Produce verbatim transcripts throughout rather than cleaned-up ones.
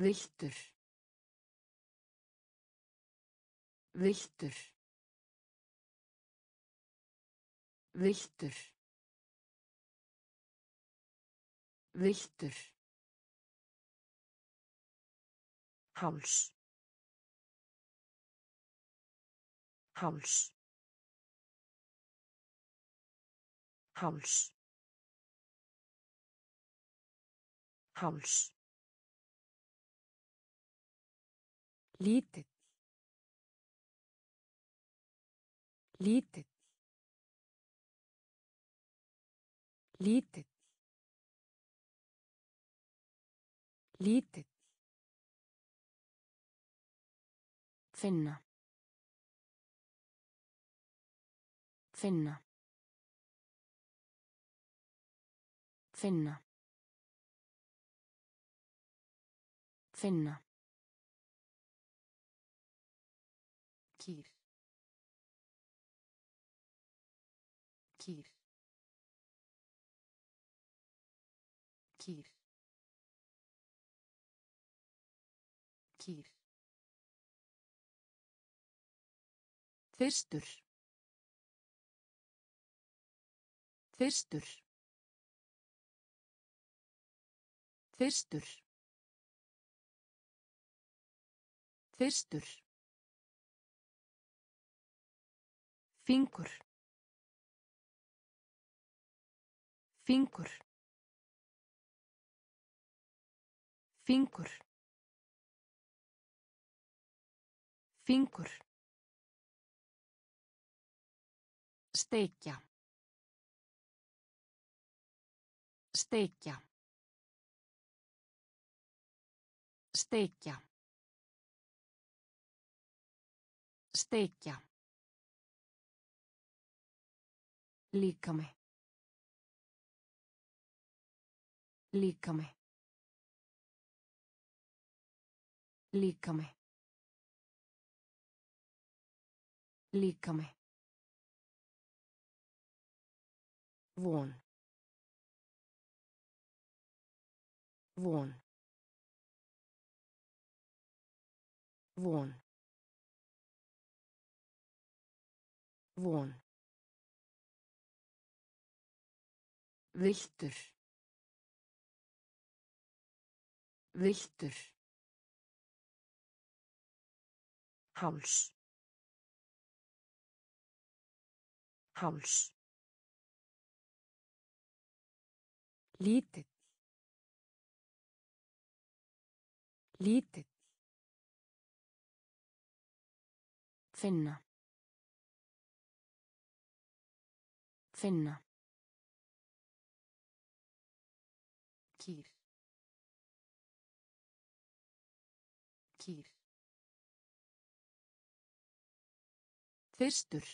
Villtur. Villtur. Villtur. Villtur. Háls. Háls. Háls. Háls. Lítill. Lítill. Lítill. Lítill. Finna. Finna. Finna. Finna. Kýr. Kýr. Kýr. Kýr. Fyrstur. Fyrstur. Fyrstur. Fyrstur. Fingur. Fingur. Fingur. Fingur. Steikja. Steikja. Steikja. Steikja. Líkami. Líkami. Líkami. Líkami. Von. Von. Von. Von. Villtur. Villtur. Háls. Háls. Lítill. Lítill. Finna. Finna. Kýr. Kýr. Fyrstur.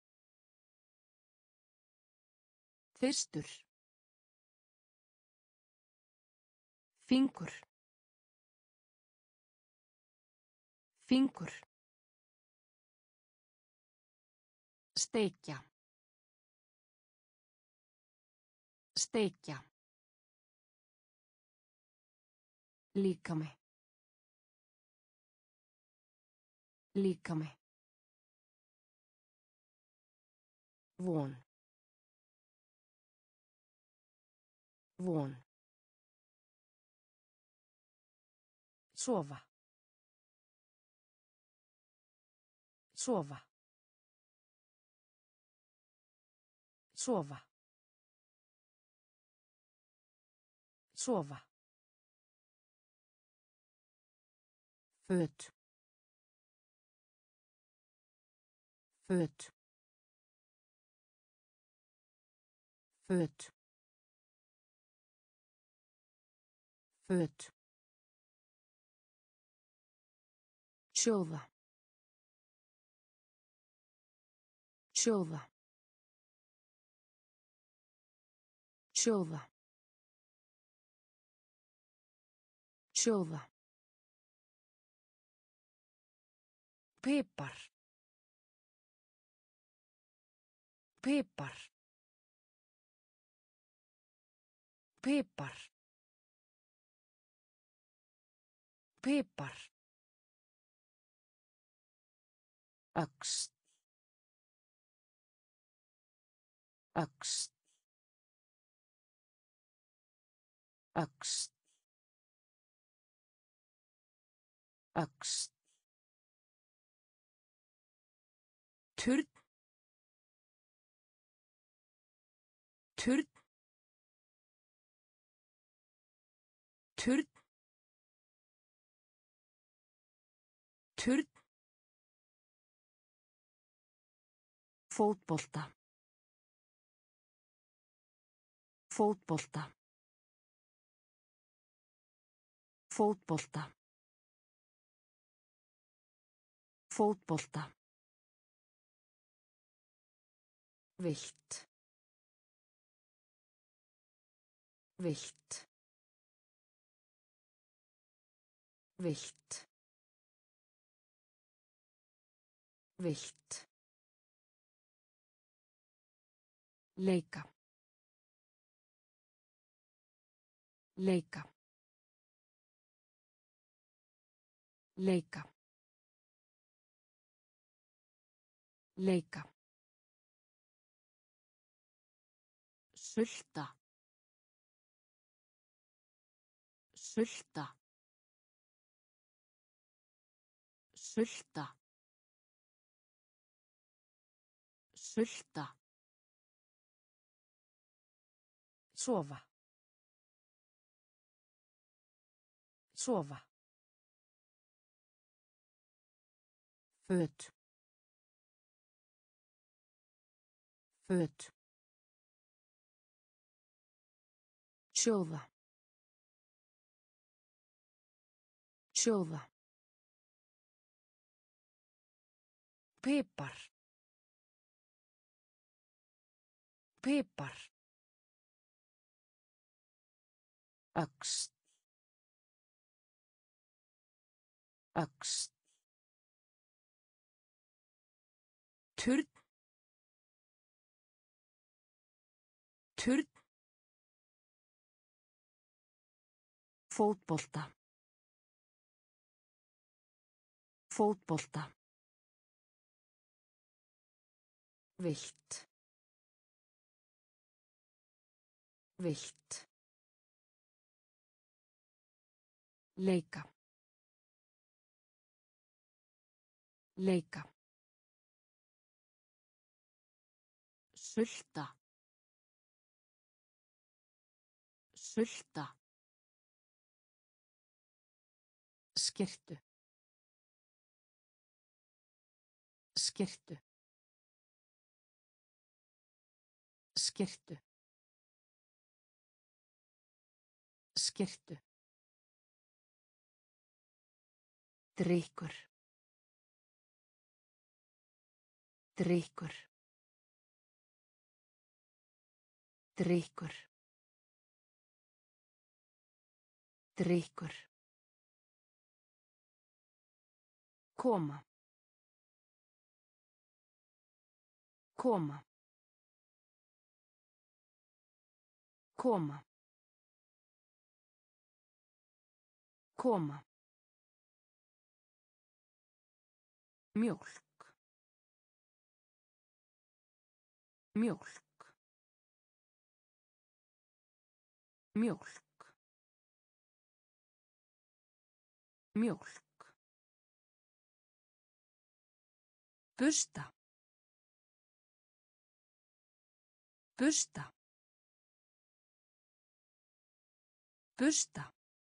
Fyrstur. Fingur. Fingur. Steikja. Steikja. Líkami. Líkami. Von. Von. Sofa. Sofa. Sofa. Sofa. Föt. Föt. Föt. Föt. Sjóða. Sjóða. Sjóða. Sjóða. Pipar. Pipar. Pipar. Pipar. Öxl. Öxl. Öxl. Öxl. Turn. Turn. Turn. Turn. Fótbolta. Fótbolta. Fótbolta. Fótbolta. Vilt. Vilt. Vilt. Vilt. Leika. Leika. Leika. Leika. Sulta. Sulta. Sulta. Sulta. Sofa. Sofa. Föt. Föt. Sjóða. Sjóða. Pipar. Pipar. Öxl. Öxl. Turn. Turn. Fótbolta. Fótbolta. Vilt. Vilt. Leika. Leika. Sulta. Sulta. Skyrtu. Skyrtu. Skyrtu. Skyrtu. Drykkur. Drykkur. Drykkur. Drykkur. Koma. Koma. Koma. Koma. Mjólk. Mjólk. Mjólk. Mjólk. Busta. Busta. Busta.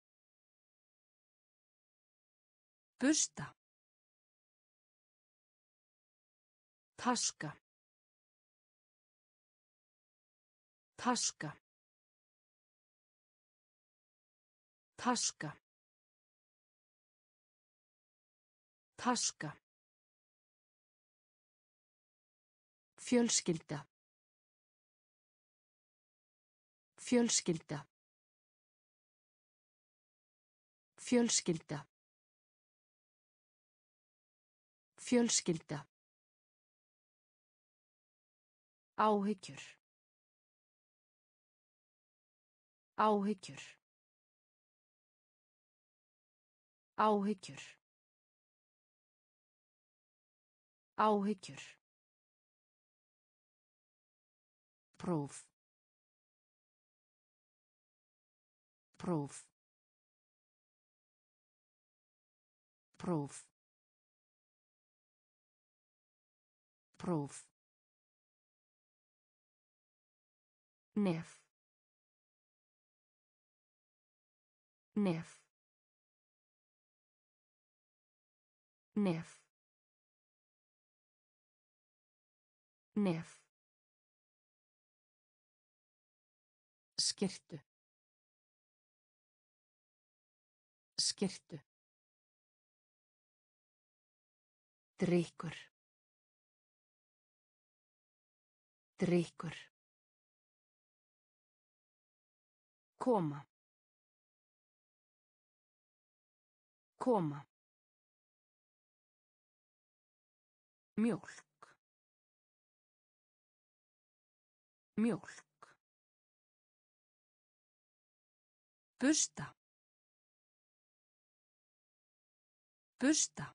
Busta. Taska. Taska. Taska. Taska. Fjölskylda. Fjölskylda. Fjölskylda. Fjölskylda. Áhyggjur. Áhyggjur. Áhyggjur. Áhyggjur. Próf. Próf. Próf. Próf. Nef. Nef. Nef. Nef. Skyrtu. Skyrtu. Drykkur. Drykkur. Koma. Koma. Mjólk. Mjólk. Bursta. Bursta.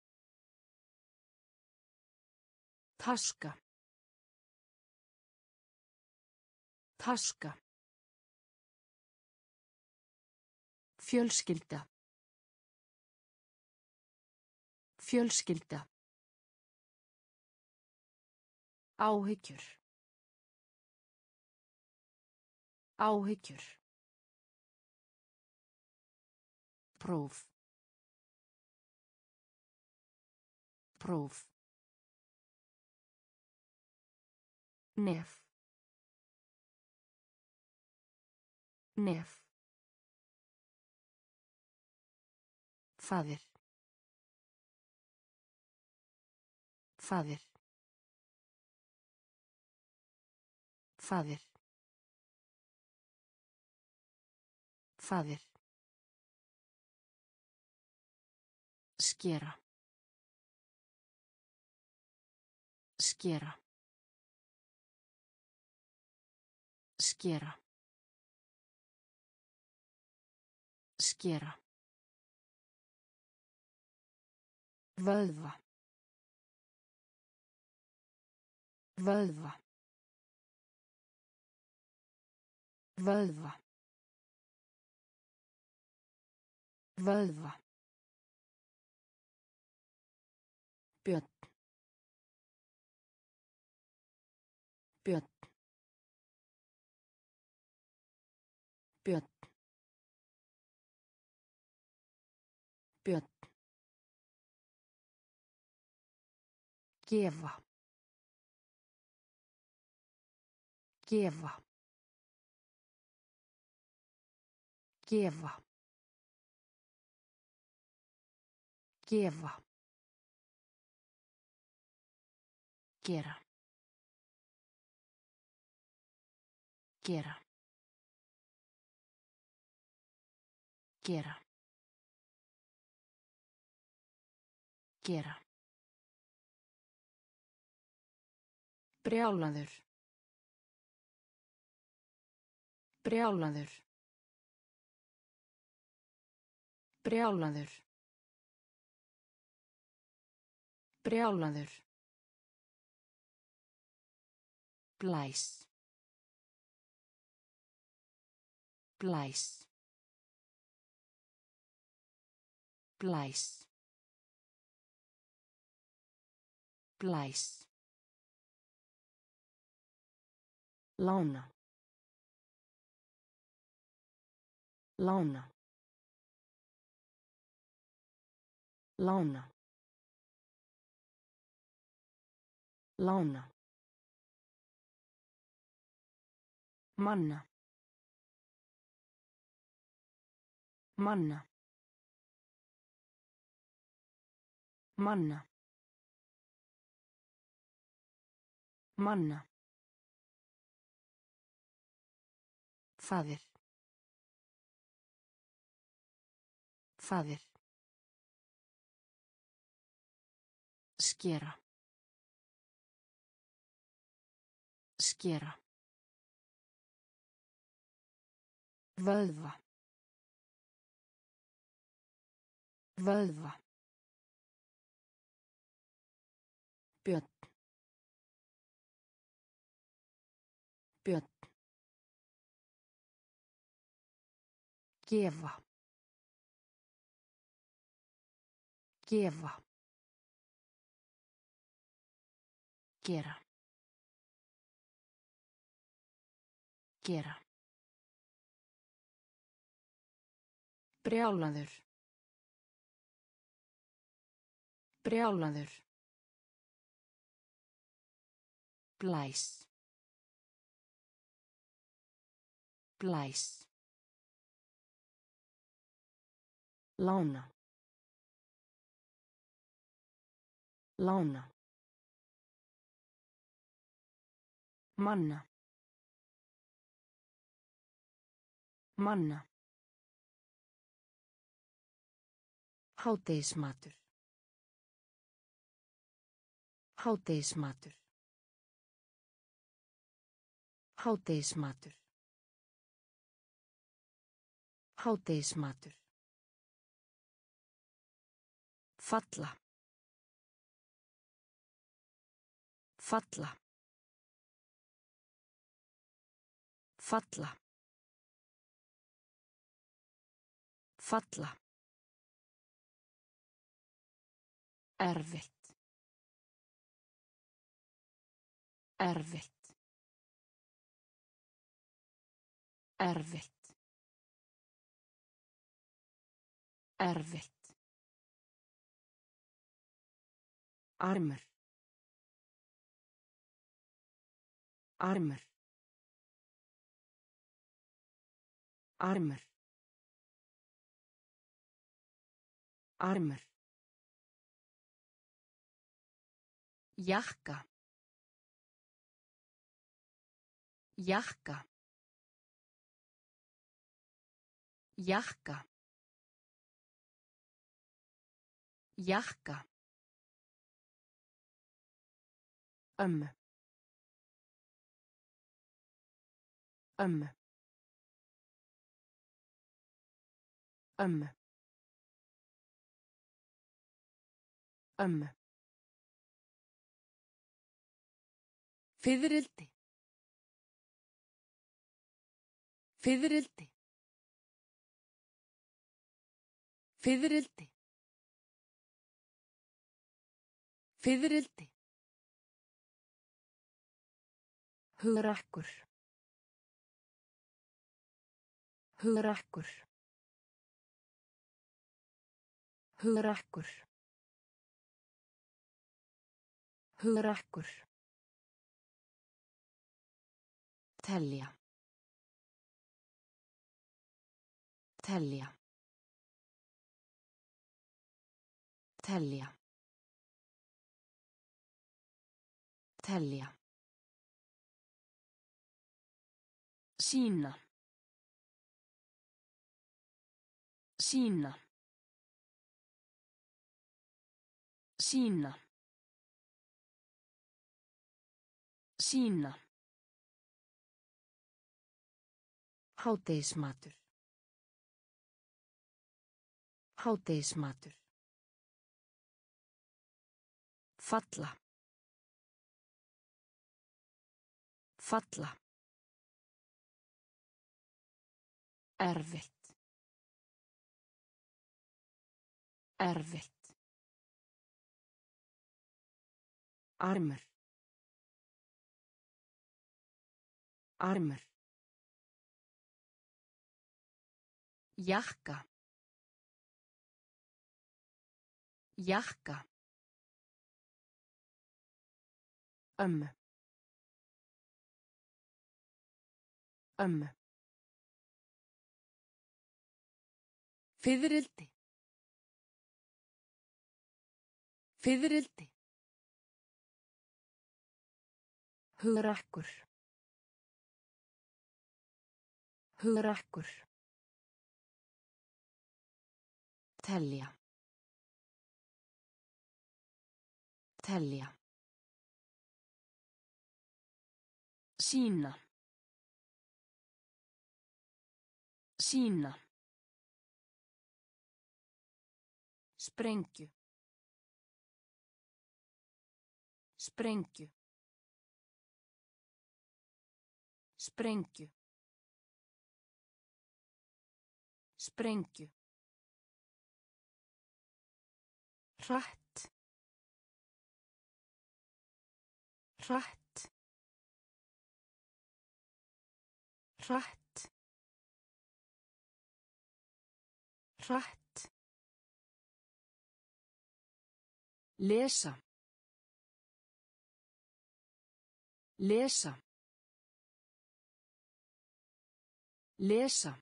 Taska. Taska. Fjölskylda. Fjölskylda. Áhyggjur. Áhyggjur. Próf. Próf. Nef. Nef. Faðir. Faðir. Faðir. Faðir. Skera. Skera. Skera. Skera. Vöðva. Vöðva. Vöðva. Vöðva. Björn. Björn. Björn. Björn. Gefa. Gefa. Gefa. Gefa. Gera. Gera. Gera. Gera. Brjálaður. Brjálaður. Brjálaður. Brjálaður. Blæs. Blæs. Blæs. Blæs. Lána. Lána. Lána. Lána. Manna. Manna. Manna. Manna. Faðir. Faðir. Skera. Skera. Vöðva. Vöðva. Björn. Björn. Gefa. Gefa. Gera. Gera. Brjálaður. Brjálaður. Blæs. Blæs. Lána. Lána. Manna. Manna. Hádegismatur. Hádegismatur. Hádegismatur. Hádegismatur. Falla. Falla. Falla. Falla. Erfitt. Erfitt. Erfitt. Erfitt. Armur. Armur. Armur. Armur. Jakka. Jakka. Jakka. Jakka. Ömmu. Ömmu. Ömmu. Ömmu. Fiðrildi. Fiðrildi. Fiðrildi. Fiðrildi. Hugrakkur. Hugrakkur. Hugrakkur. Hugrakkur. Telja. Telja. Telja. Telja. Sýna. Sýna. Sýna. Sýna. Hádegismatur. Hádegismatur. Falla. Falla. Erfitt. Erfitt. Armur. Armur. Jakka. Jakka. Ömmu. Ömmu. Fiðrildi. Fiðrildi. Hugrakkur. Hugrakkur. Telja. Telja. Sýna. Sýna. Sprengju. Sprengju. Sprengju. Sprengju. Hratt. Hratt. Hratt. Hratt. Lesa. Lesa. Lesa.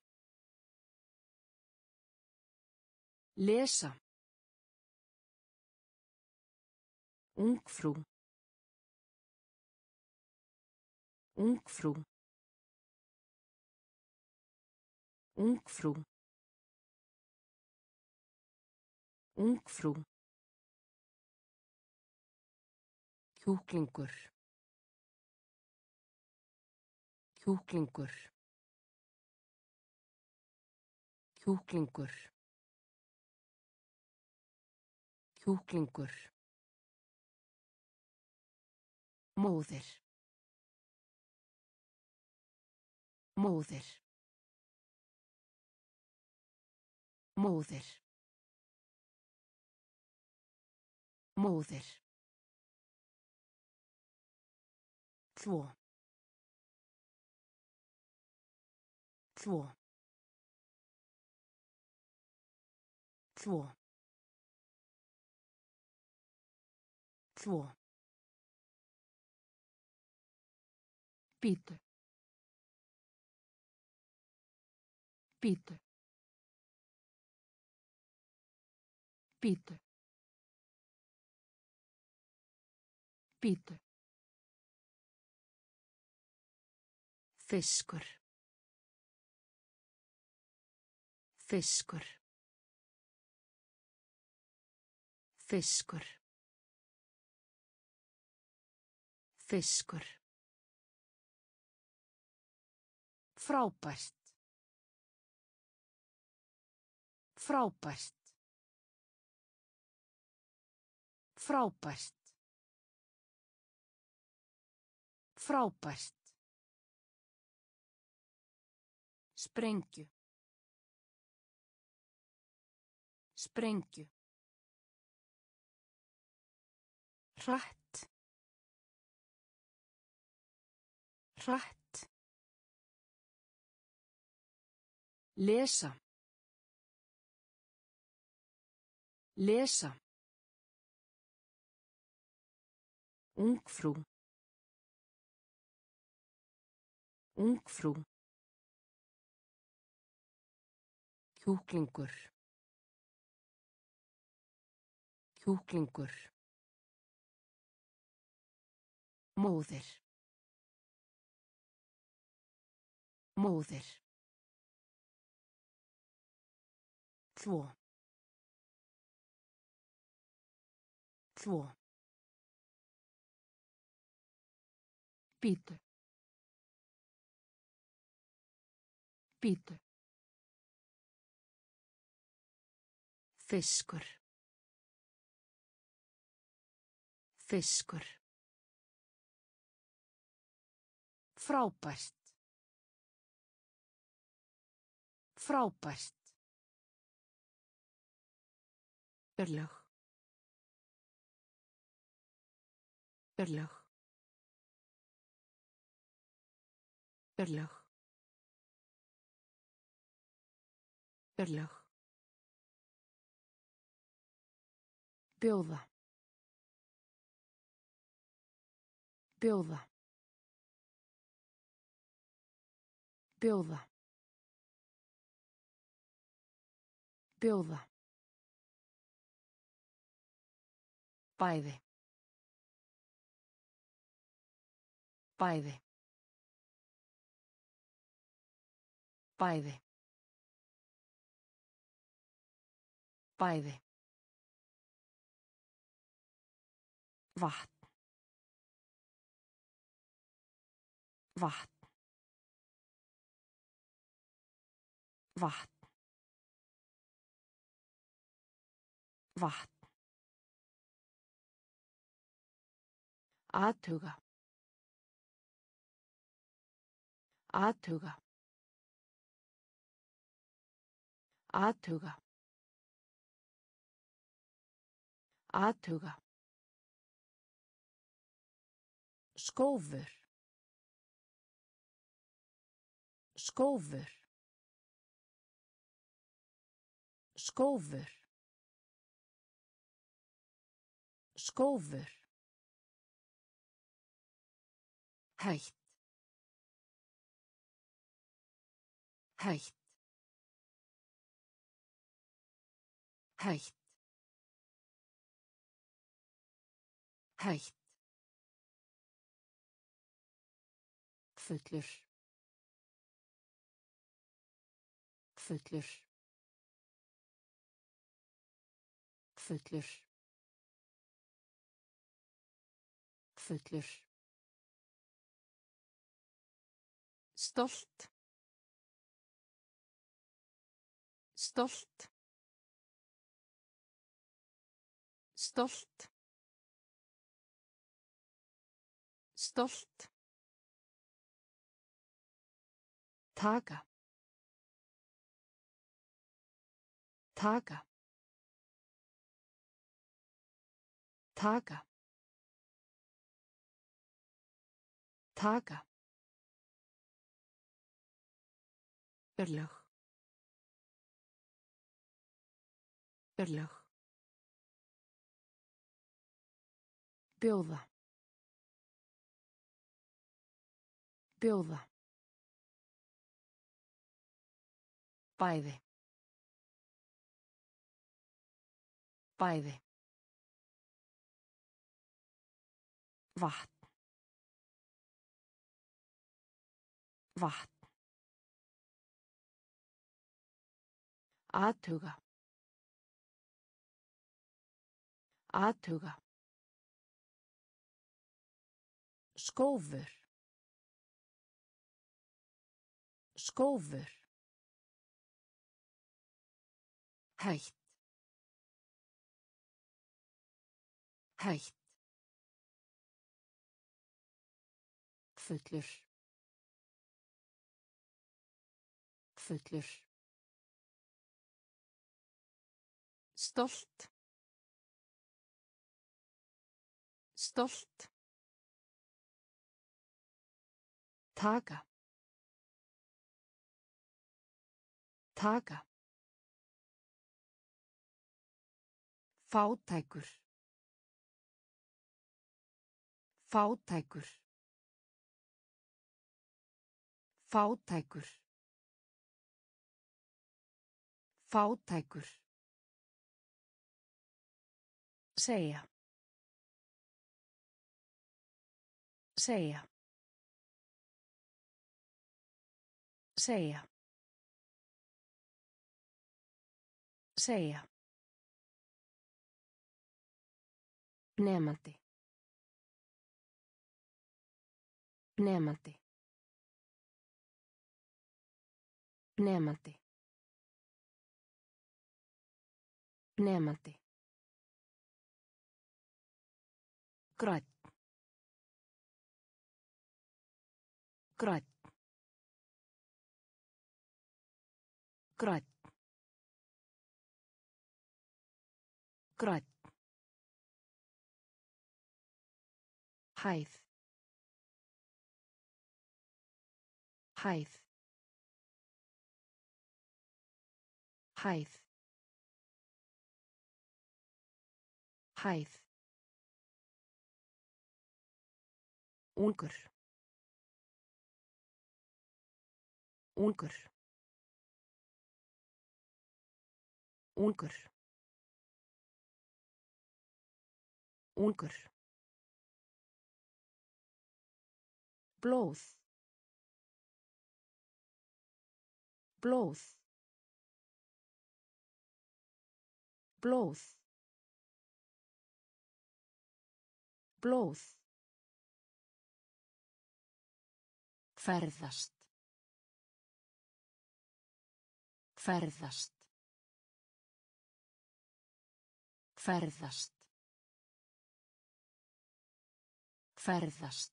Lesa. Ungfrú. Ungfrú. Ungfrú. Ungfrú. Kjúklingur. Kjúklingur. Kjúklingur. Kjúklingur. Móðir. Móðir. Móðir. Móðir. Þvo. Þvo. Þvo. Þvo. Bíddu. Bíddu. Bíddu. Bíddu. Fiskur. Fiskur. Fiskur. Fiskur. Frábært. Frábært. Frábært. Frábært. Sprengju. Sprengju. Hratt. Hratt. Lesa. Lesa. Ungfrú. Ungfrú. Kjúklingur. Kjúklingur. Móðir. Móðir. Þvo. Þvo. Bíddu. Bíddu. Fiskur. Fiskur. Frábært. Frábært. Örlög. Örlög. Örlög. Örlög. Bjóða. Bjóða. Bjóða. Bjóða. Bæði. Bæði. Bæði. Bæði. Vatn. Vatn. Vatn. vatn, athuga, athuga, athuga, athuga, skófur, skófur, skófur, skófur, hætt, hætt, hætt, hætt, fullur, fullur, fullur, fullur, stolt, stolt, stolt, stolt, taka, taka, taka, taka, örlög, örlög, bjóða, bjóða, bæði, bæði, vatn, vatn, athuga, athuga, skófur, skófur, hætt, hætt, fullur, fullur, stolt, stolt, taka, taka, fátækur, fátækur, fátækur, fátækur, segja, segja, segja, segja, nemandi, nemandi, nemandi, nemandi, grænn, grænn, grænn, grænn, hæð, hæð, hæð, hæð, ungur, ungur, ungur, ungur, blóð, blóð, blóð, blóð, ferðast, ferðast, Ferðast. Ferðast.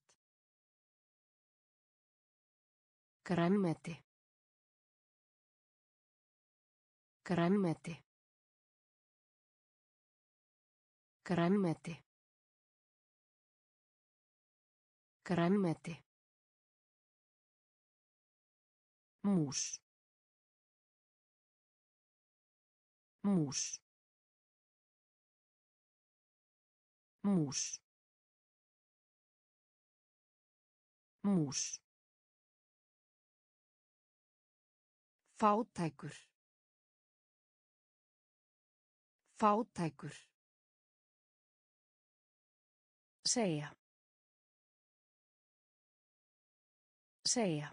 Grænmeti. Grænmeti. Grænmeti. Grænmeti. Mús. Mús. Mús. Mús. Fátækur. Fátækur. Segja. Segja.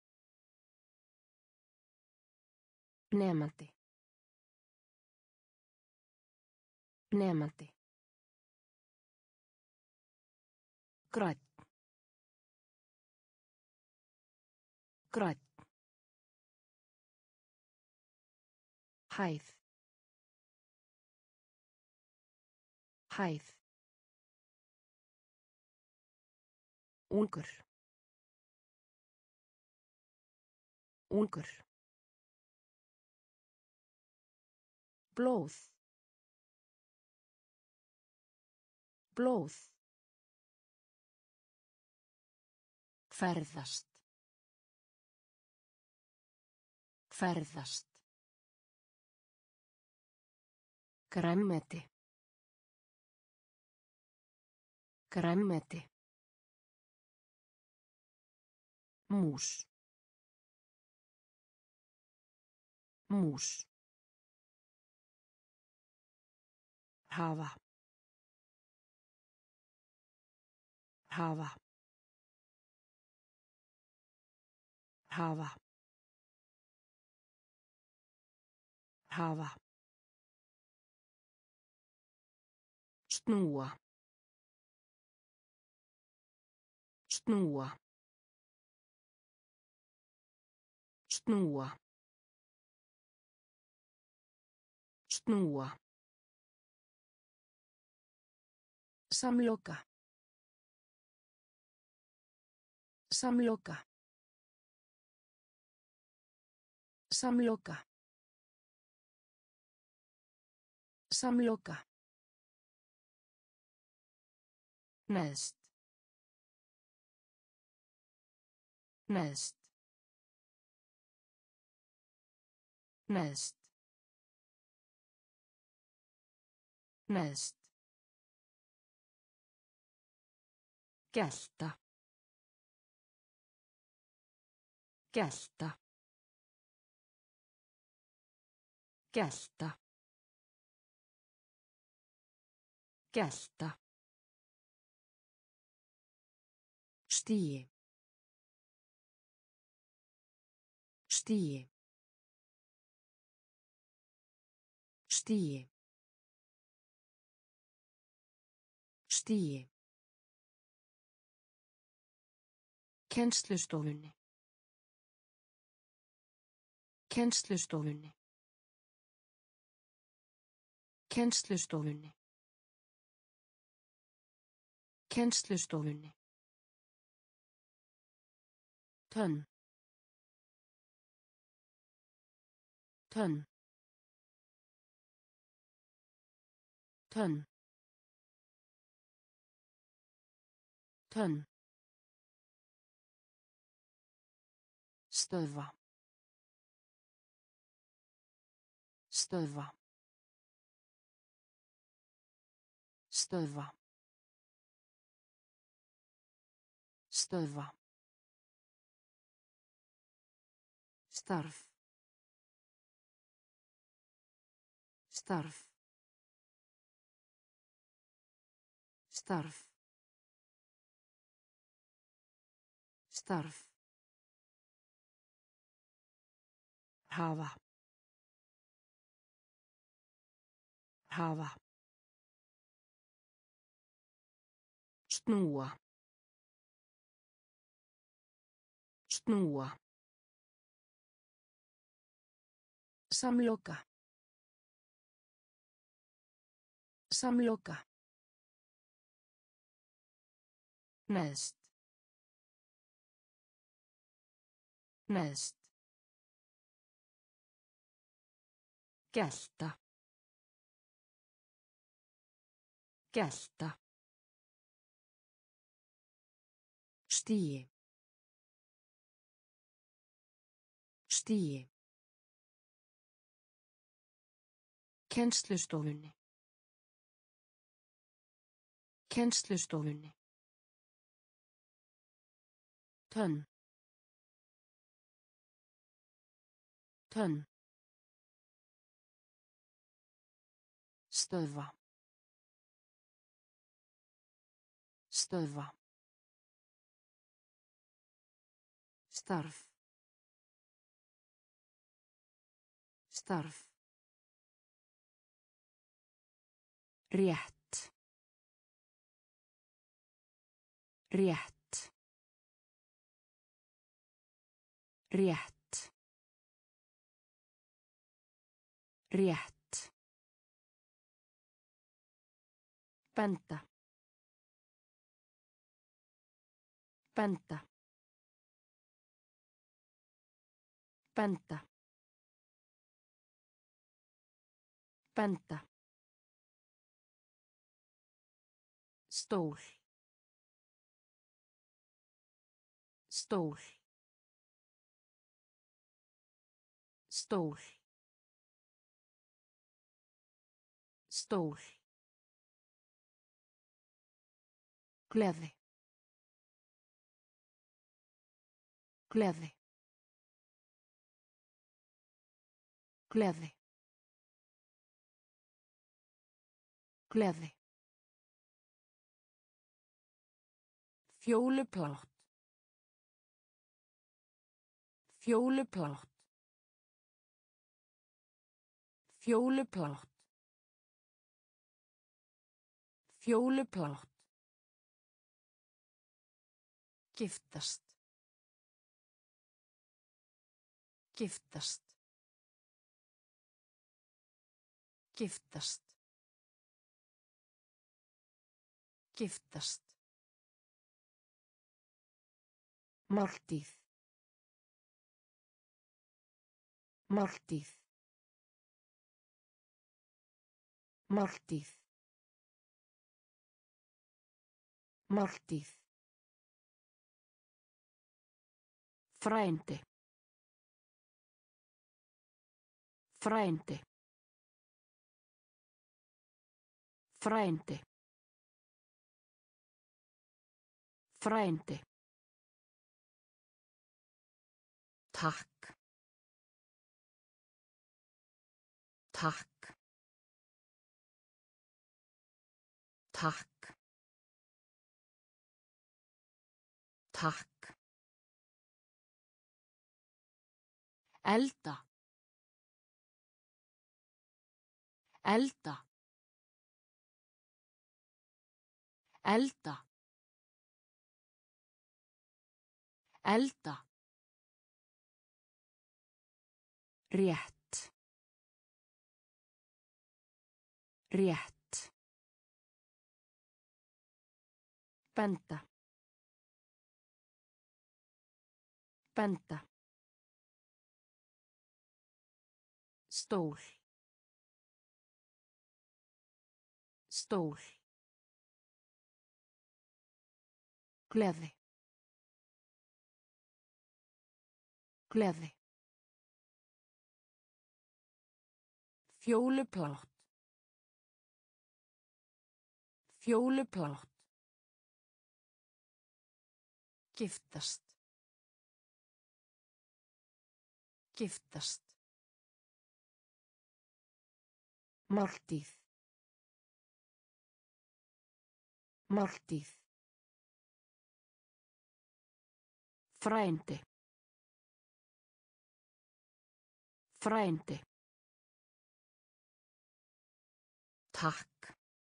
Nemandi. Nemandi. Grænn. Grænn. Hæð. Hæð. Ungur. Ungur. Blóð. Blóð. Ferðast. Ferðast. Grænmeti. Grænmeti. Mús. Mús. Hafa. Hafa. Hafa. Hafa. Snúa. Snúa. Snúa. Snúa. Samloka. Samloka. Samloka. Samloka. Neðst. Neðst. Neðst. Neðst. Gelta. Gelta. Gelta. Gelta. Stigi. Stigi. Stigi. Stigi. Kennslustofunni. Kennslustofunni. Kennslustofunni. Kennslustofunni. Tönn. Tönn. Tönn. Tönn. Stöðva. Stöðva. Stöðva. Stöðva. Starf. Starf. Starf. Starf. Hafa. Hafa. Snúa. Snúa. Samloka. Samloka. Neðst. Neðst. Gelta. Gelta. Stigi. Stigi. Kennslustofunni. Kennslustofunni. Tönn. Tönn. Stöðva. Stöðva. Starf. Starf. Rétt. Rétt. Rétt. Rétt. Benda. Benda. Benda. Benda. Stól. Stól. Stól. Stól. Gleði. Gleði. Gleði. Gleði. Fjóluplátt. Fjóluplátt. Fjóluplátt. Fjóluplátt. Giftast. Giftast. Giftast. Giftast. Máltíð. Máltíð. Máltíð. Máltíð. Frændi. Frændi. Frændi. Frændi. Takk. Takk. Takk. Takk. Elda. Elda. Elda. Elda. Rétt. Rétt. Benda. Benda. Stól. Stól. Gleði. Gleði. Fjóluplátt. Fjóluplátt. Giftast. Giftast. Máltíð. Máltíð. Frændi. Frændi. Takk.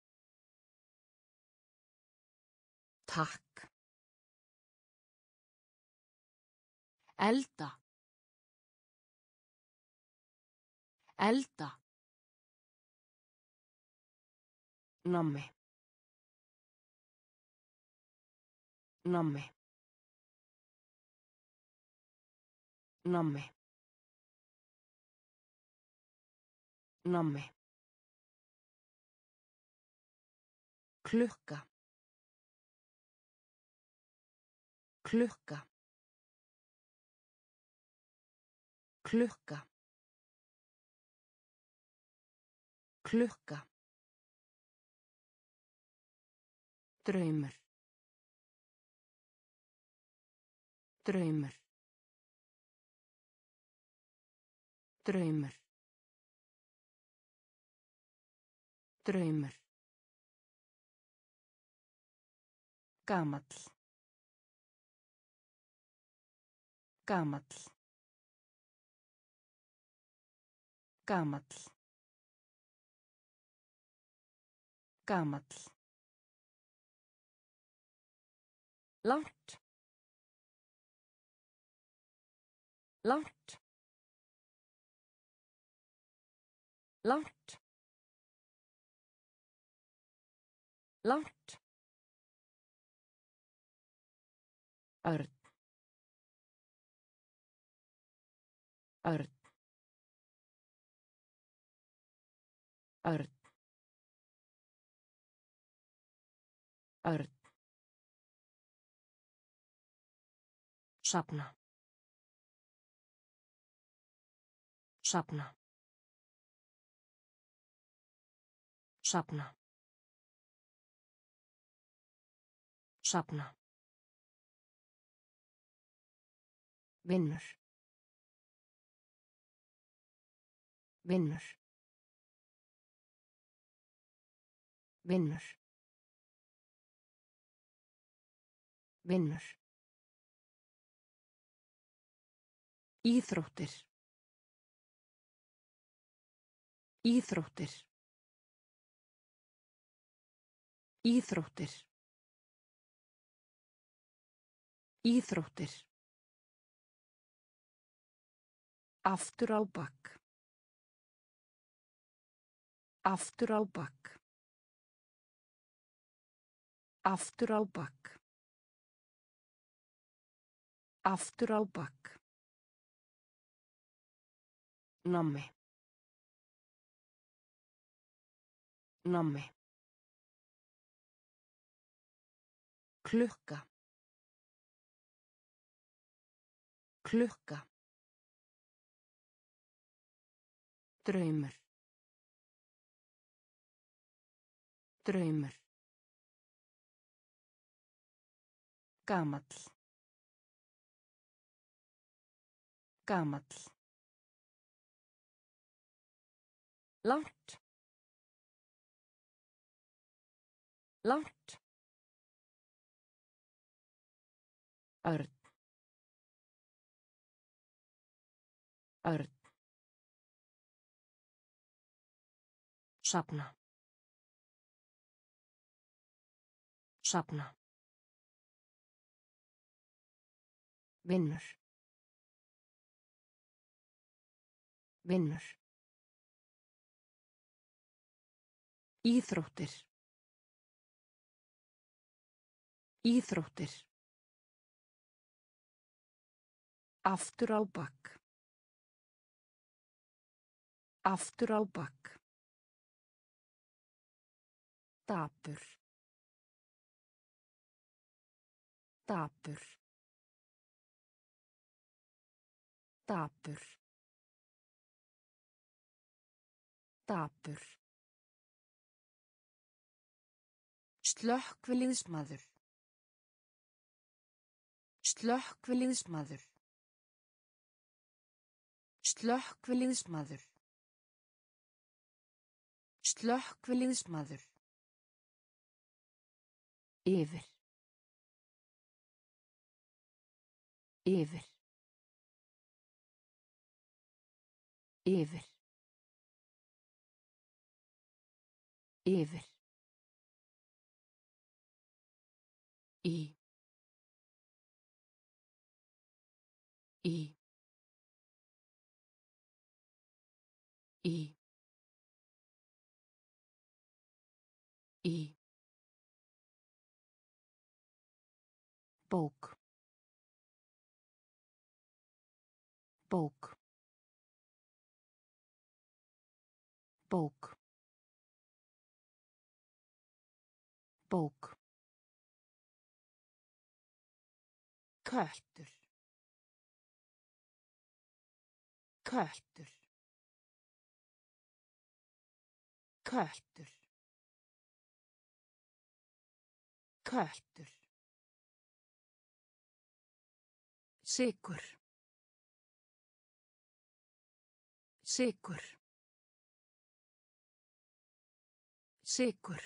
Takk. Elda. Elda. Nammi. Nammi. Nammi. Nammi. Klukka. Klukka. Klukka. Klukka. Draumur. Draumur. Draumur. Draumur. Gamall. Gamall. Gamall. Gamall. Langt. Langt. Langt. Langt. Örn. Örn. Örn. Örn. Safna. Safna. Safna. Safna. Vinnur. Vinnur. Vinnur. Vinnur. Íþróttir. Íþróttir. Íþróttir. Íþróttir. Aftur á bak. Aftur á bak. Aftur á bak. Aftur á bak. Nammi. Nammi. Klukka. Klukka. Draumur. Draumur. Gamall. Gamall. Langt. Langt. Örn. Örn. Safna. Safna. Vinnur. Vinnur. Íþróttir. Íþróttir. Aftur á bak. Aftur á bak. Dapur. Dapur. Dapur. Dapur. Slökkviliðsmaður. Slökkviliðsmaður. Slökkviliðsmaður. Slökkviliðsmaður. Yfir. Yfir. Yfir. Yfir. Í. Í. Í. Í. Bók. Bók. Bók. Bók. Köttur. Köttur. Köttur. Köttur. Sykur. Sykur. Sykur.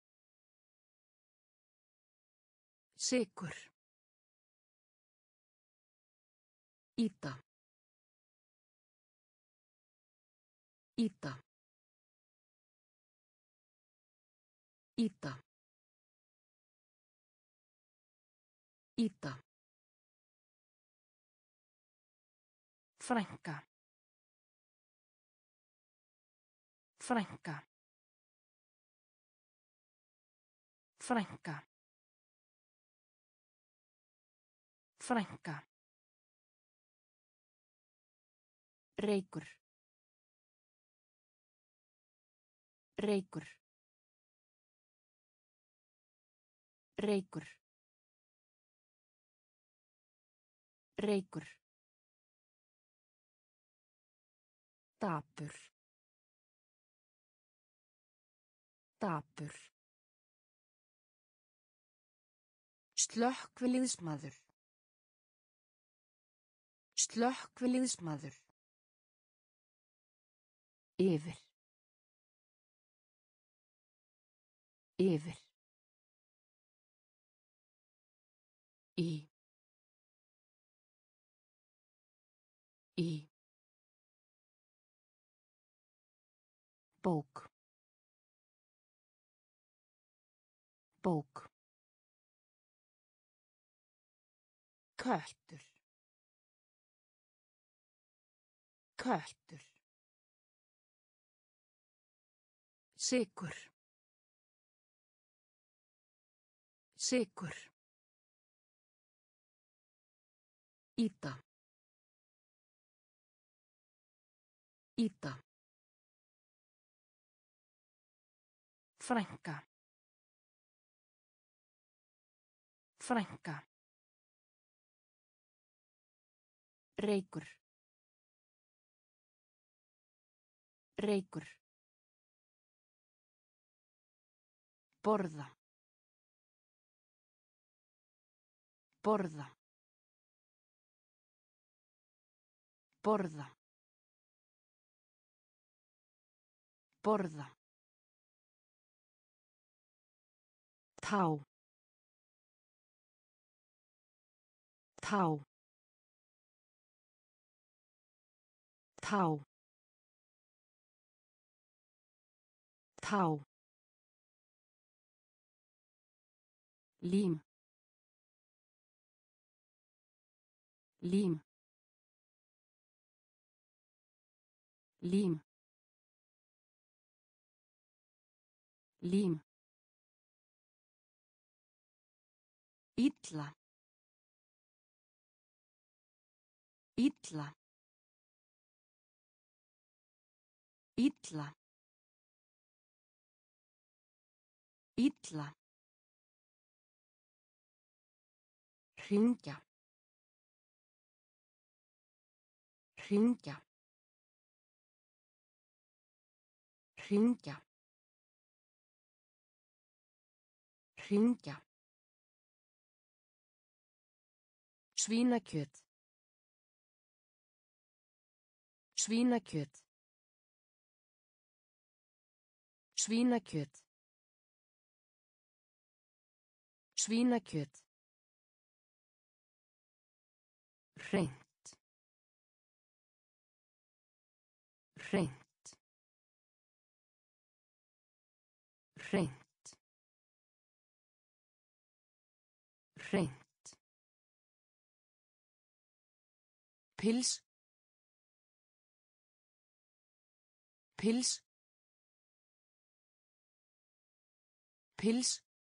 Sykur. Ýta. Ýta. Ýta. Ýta. Frænka. Frænka. Frænka. Frænka. Reykur. Reykur. Reykur. Reykur. Dapur. Dapur. Slökkviliðsmaður. Slökkviliðsmaður. Yfir. Yfir. Í. Í. Bók. Bók. Köttur. Köttur. Sykur. Sykur. Ýta. Ýta. Frænka. Frænka. Reykur. Reykur. Borða. Borða. Borða. Borða. Tá. Tá. Tá. Tá. Lím. Lím. Lím. Lím. Illa. Illa. Illa. Illa. Hringja. Hringja. Hringja. Hringja. Svínakjöt. Svínakjöt. Svínakjöt. Svínakjöt. Hreint. Hreint. Hreint. Hreint. Pils. Pils. Pils.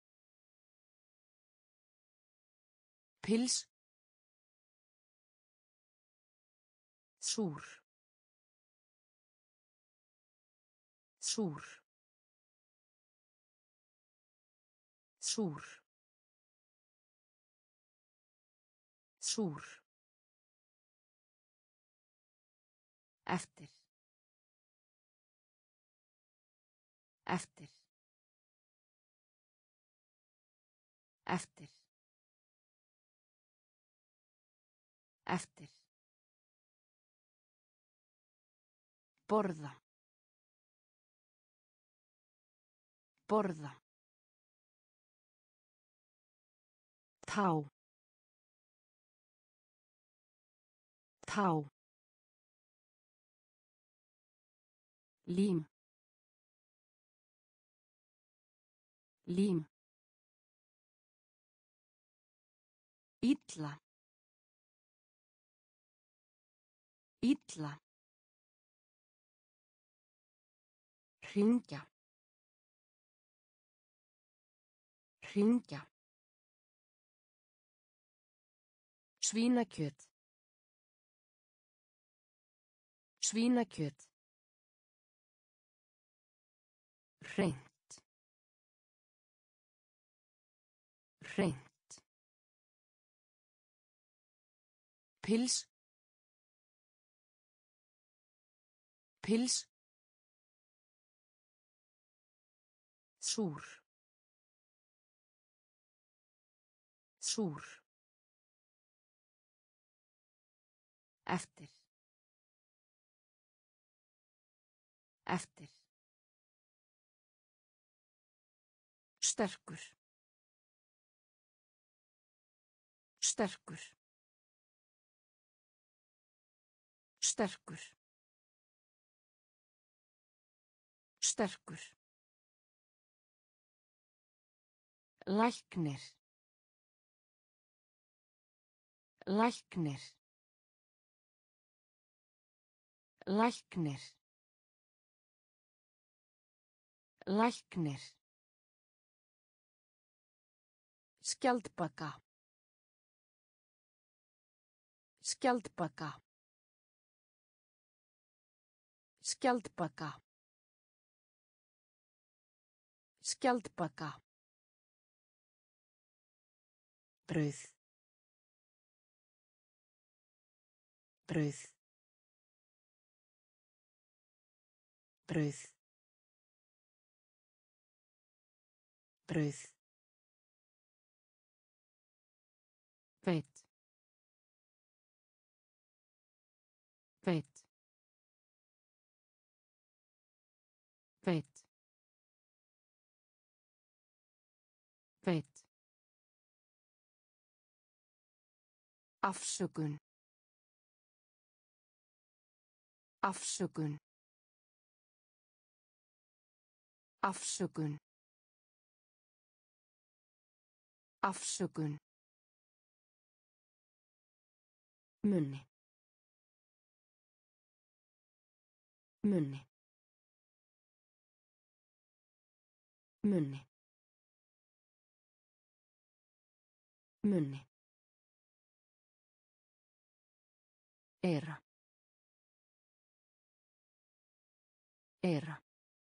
Pils. Súr. Súr. Súr. Súr. Eftir. Eftir. Eftir. Eftir. Borða. Borða. Tá. Tá. Lím. Lím. Illa. Illa. Hringja. Hringja. Svínakjöt. Svínakjöt. Hreint. Hreint. Pils. Pils. Súr. Súr. Eftir. Eftir. Sterkur. Sterkur. Sterkur. Sterkur. Læknir. Læknir. Læknir. Læknir. Skjaldbaka. Skjaldbaka. Skjaldbaka. Skjaldbaka. Brauð. Brauð. Brauð. Brauð. Veit. Veit. Veit. Veit. Afsökun. Afsökun. Afsökun. Afsökun. Munni. Munni. Munni. Munni. Era. Era.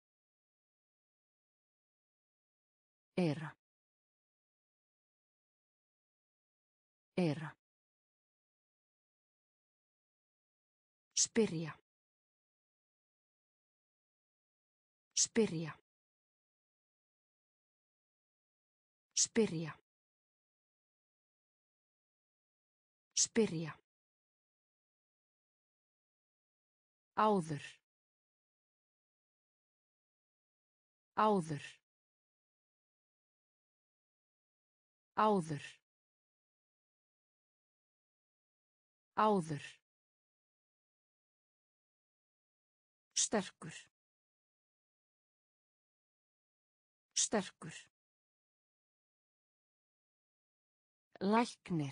Era. Era. Spyrja. Spyrja. Spyrja. Spyrja. Áður. Áður. Áður. Áður. Sterkur. Sterkur. Læknir.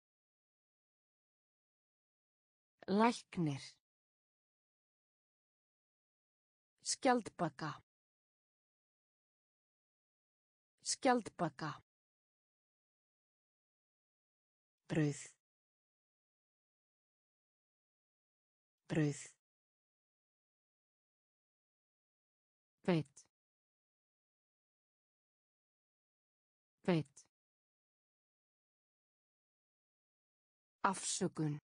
Læknir. Skjaldbaka. Skjaldbaka. Brauð. Brauð. Feit. Feit. Afsökun.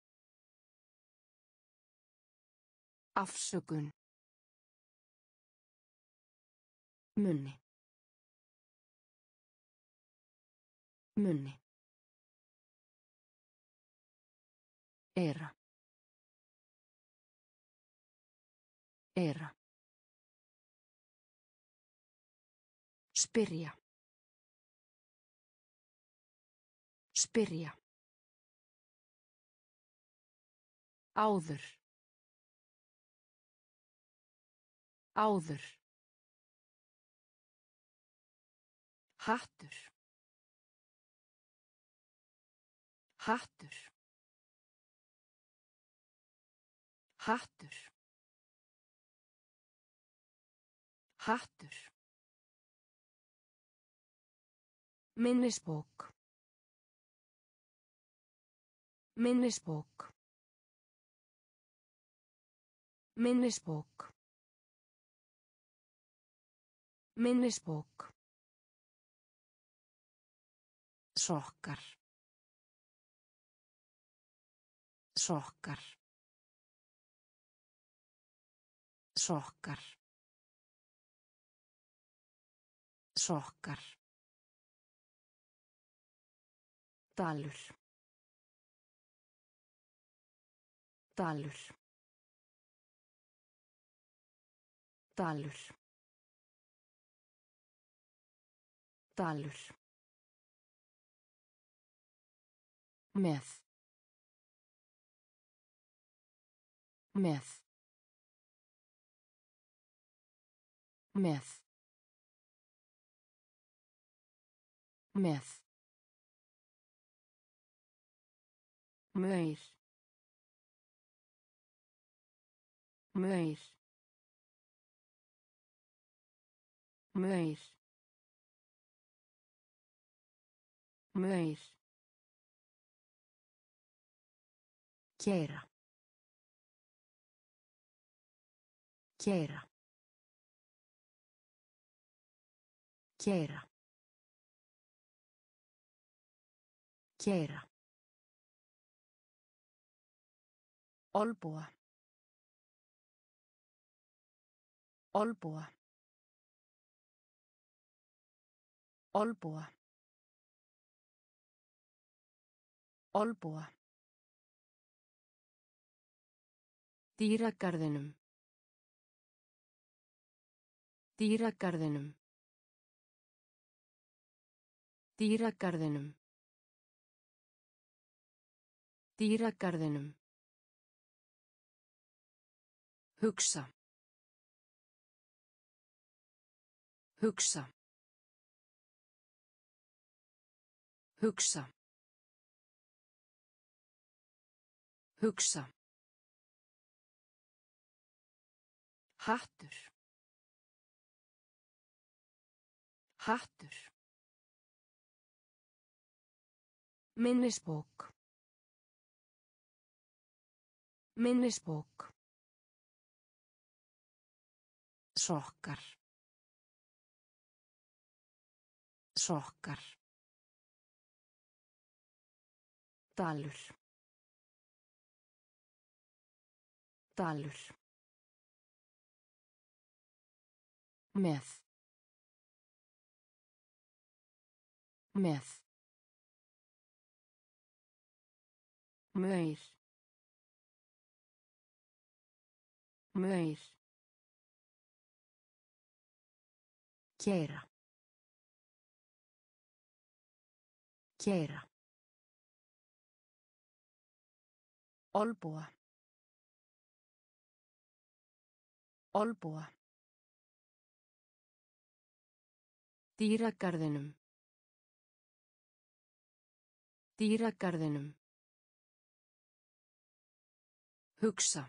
Afsökun. Munni. Munni. Era. Era. Spyrja. Spyrja. Áður. Áður. Hattur. Hattur. Hattur. Hattur. Minnisbók. Minnisbók. Minnisbók. Minnisbók. Sokkar. Sokkar. Sokkar. Sokkar. Dalur. Dalur. Dalur. Dalur. Með. Með. Með. Með. Maur. Maur. Maur. Maur. Keyra. Keyra. Keyra. Keyra. Olbúa. Olbúa. Olbúa. Olbúa. Dýragarðinum. Dýragarðinum. Dýragarðinum. Dýragarðinum. Hugsa. Hugsa. Hugsa. Hugsa. Hattur. Hattur. Minnisbók. Minnisbók. Sokkar. Sokkar. Dalur. Dalur. Með. Með. Maur. Maur. Keyra. Keyra. Olbúa. Olbúa. Dýragarðinum. Dýragarðinum. Hugsa.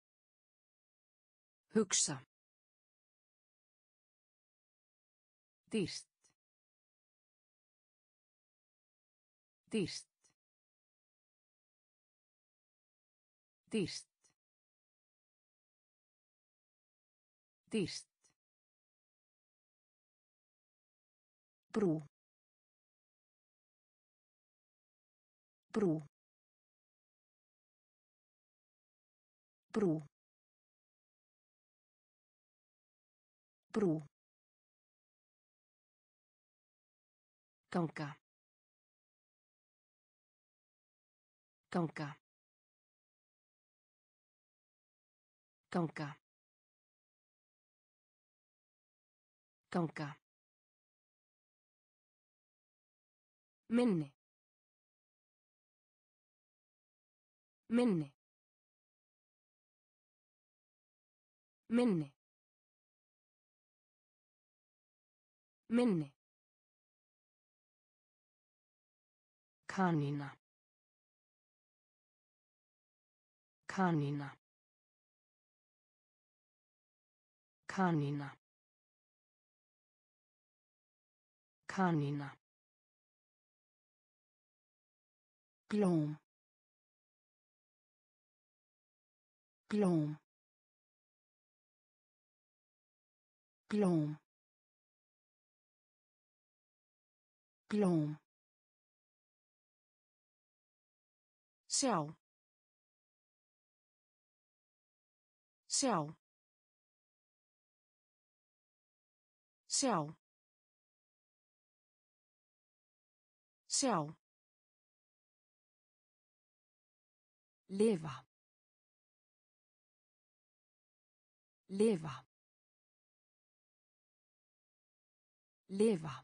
Hugsa. Dýrt. Dýrt. Dýrt. Dýrt. Brú. Brú. Brú. Brú. Ganga. Ganga. Ganga. Ganga. Minni. Minni. Minni. Minni. Kanína. Kanína. Kanína. Kanína. Blóm. Blóm. Blóm. Blóm. Sjá. Sjá. Sjá. Sjá. Lifa. Lifa. Lifa.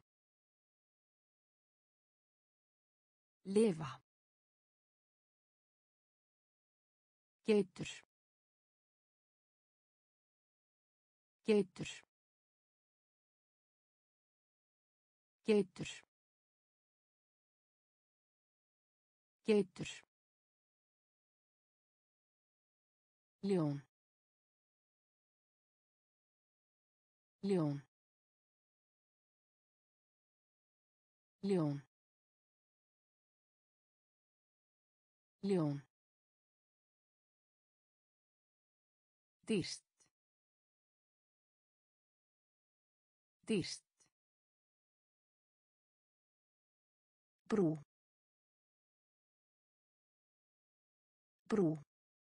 Lifa. Geitur. Geitur. Geitur. Geitur. Ljón. Ljón. Ljón. Ljón. Dýrt. Dýrt. Brú. Brú.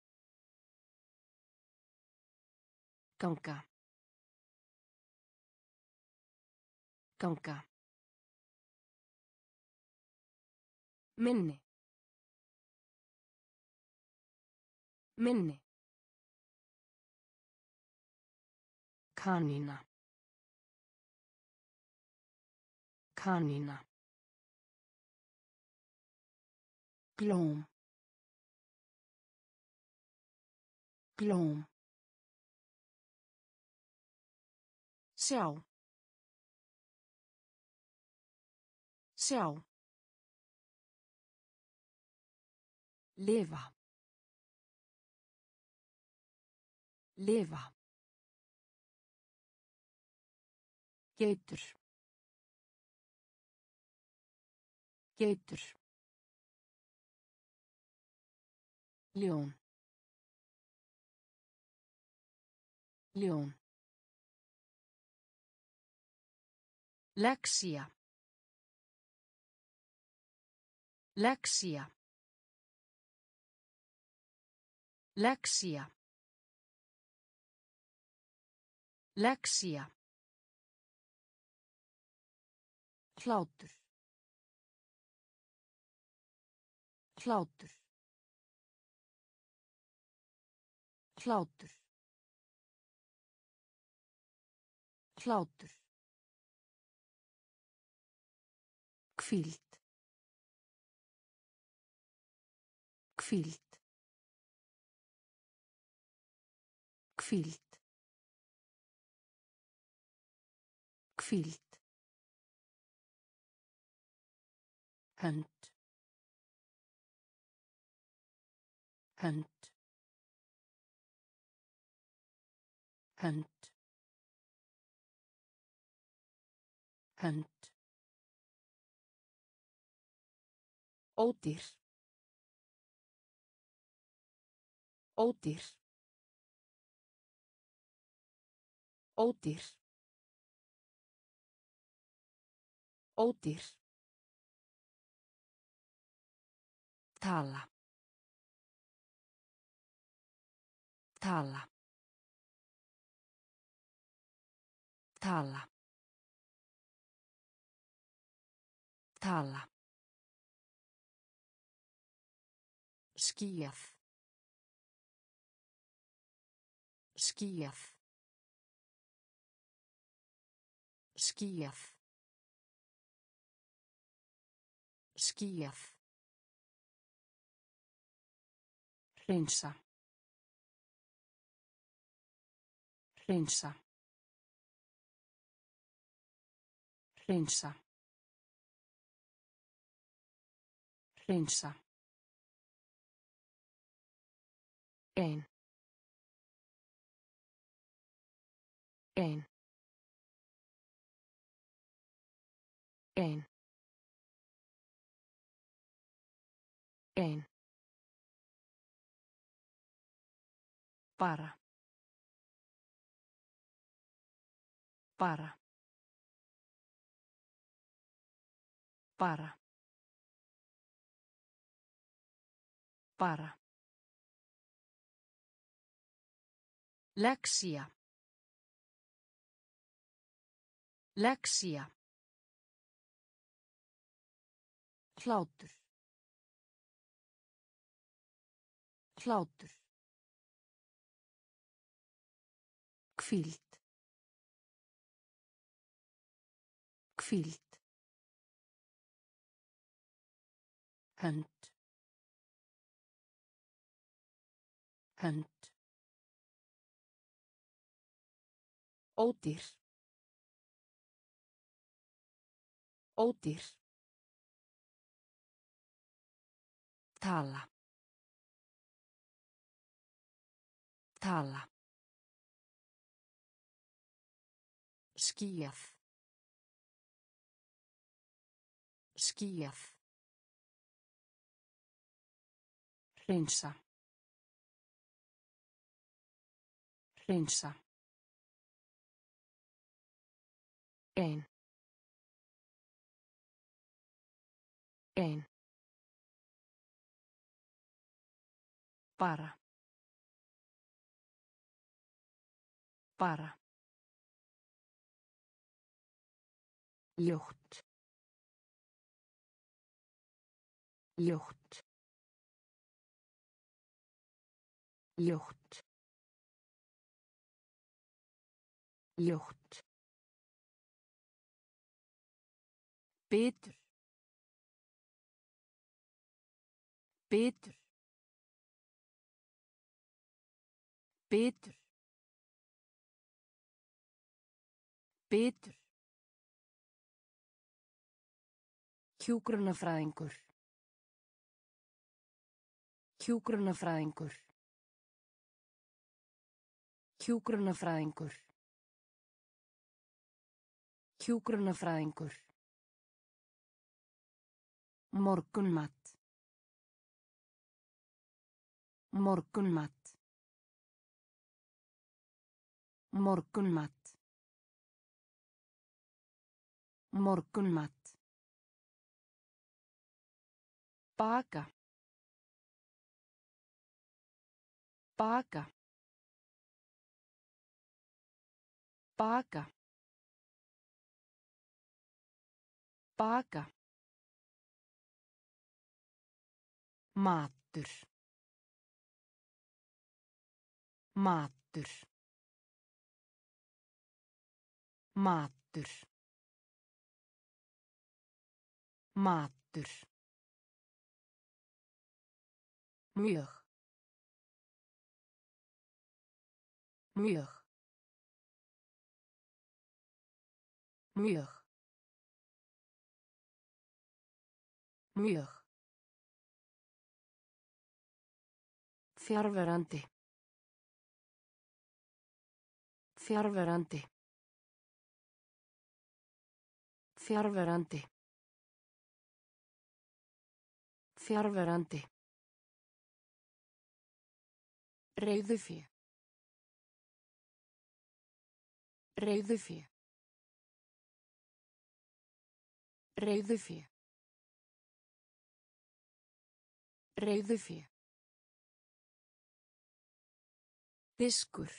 Ganga. Ganga. Minni. Minni. Kanína. Kanína. Blóm. Blóm. Sjá. Sjá. Lifa. Lifa. Geitur. Geitur. Ljón. Ljón. Lexía. Lexía. Lexía. Lexía. Hlátur. Hlátur. Hlátur. Hlátur. Hvíld. Hvíld. Hvíld. Hvíld. Hönd. Hönd. Hönd. hönd, ódýr, ódýr, ódýr, ódýr, tala, tala, tala, tala, skýjað, skýjað, skýjað, skýjað, hreinsa, hreinsa, hreinsa, hreinsa, ein, ein, ein, ein, bara, bara, bara, bara, Lexía. Lexía. Hlátur. Hlátur. Hvíld. Hvíld. Hönd. Hönd. Ódýr. Ódýr. Tala. Tala. Skýjað. Skýjað. Hreinsa. Hreinsa. Ein. Ein. Bara. Bara. Ljótt. Ljótt. Ljótt. Ljótt. Bitur. Bitur. Bitur. Bitur. Hjúkrunarfræðingur. Hjúkrunarfræðingur. Hjúkrunarfræðingur. Hjúkrunarfræðingur. Morgunmat. Morgunmat. Morgunmat. Morgunmat. Baka. Baka. Baka. Baka. Matur. Matur. Matur. Matur. Mjög. Mjög. Mjög. Mjög. Fjarverandi. Fjarverandi. Fjarverandi. Fjarverandi. Reiðufé. Reiðufé. Reiðufé. Reiðufé. Diskur.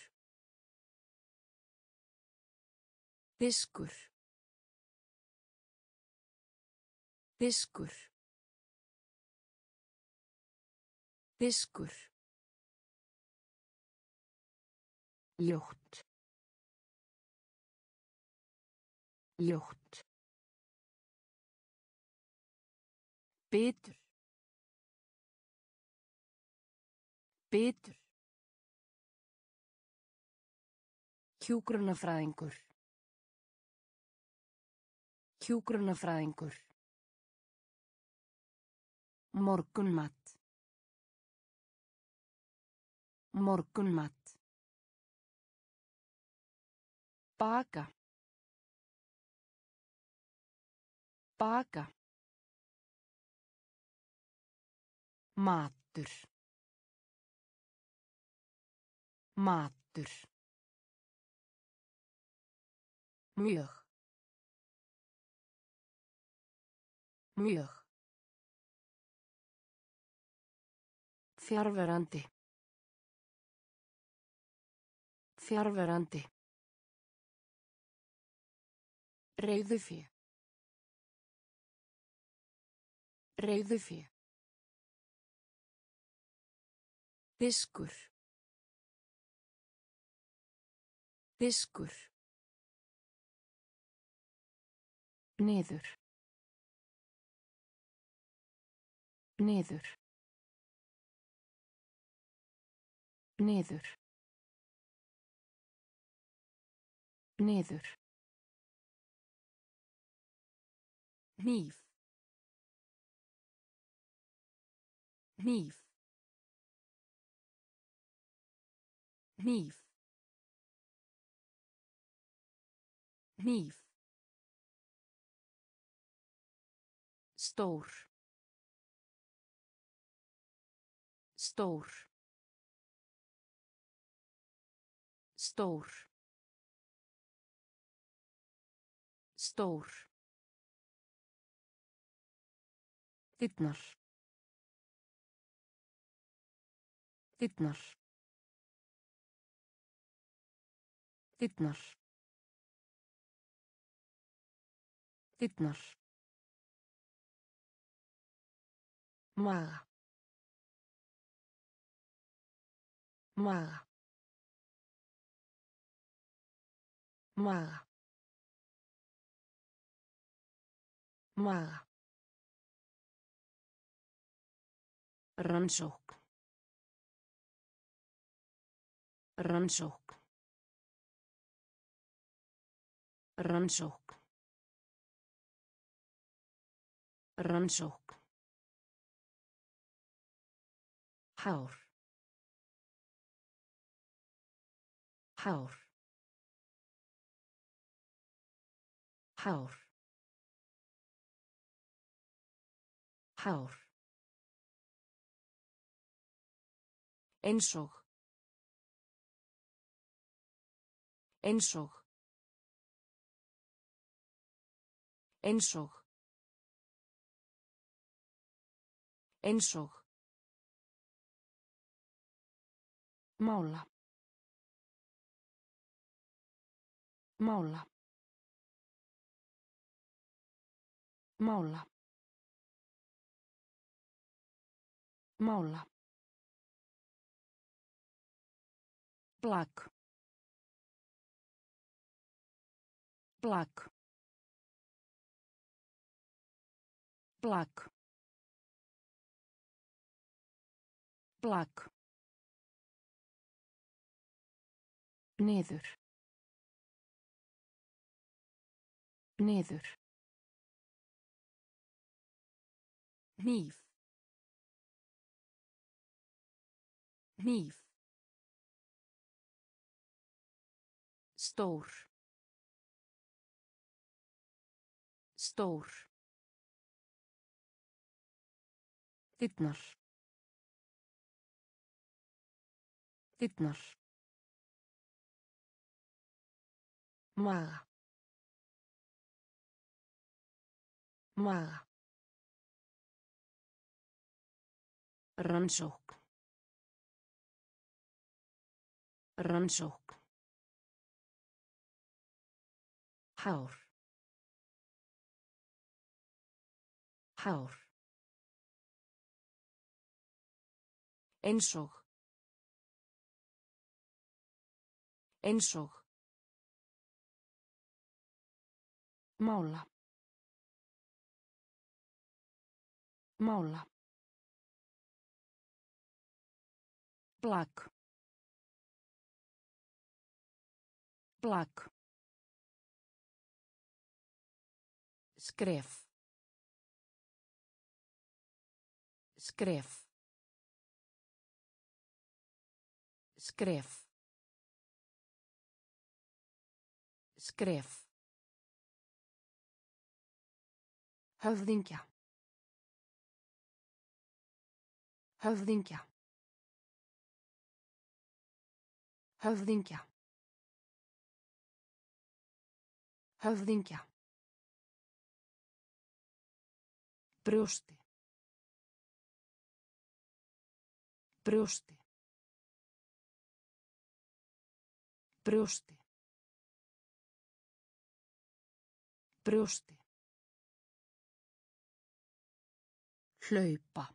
Diskur. Diskur. Diskur. Ljótt. Ljótt. Bitur. Bitur. Hjúkrunarfræðingur. Hjúkrunarfræðingur. Morgunmat. Morgunmat. Baka. Baka. Matur. Matur. Mjög. Mjög. Fjarverandi. Fjarverandi. Reiðufé. Reiðufé. Diskur. Diskur. Niður. Niður. Niður. Niður. Hníf. Hníf. Hníf. Hníf. Stór. Stór. Stór. Stór. Dyrnar. Dyrnar. Dyrnar. Dyrnar. Maga. Maga. Maga. Maga. Rannsókn. Rannsókn. Rannsókn. Rannsókn. Hár. Hár. Hár. Hár. Einsog. Einsog. Einsog. Einsog. Mála. Mála. Mála. Mála. Plak. Plak. Plak. Plak. Niður. Niður. Hníf. Hníf. Stór. Stór. Dyrnar. Dyrnar. Maga. Maga. Rannsókn. Rannsókn. Hár. Hár. Einsog. Einsog. Mála. Mála. Plak. Plak. Skref. Skref. Skref. Skref. Höfðingja. Höfðingja. Höfðingja. Höfðingja. Brjósti. Brjósti. Brjósti. Brjósti. Hlaupa.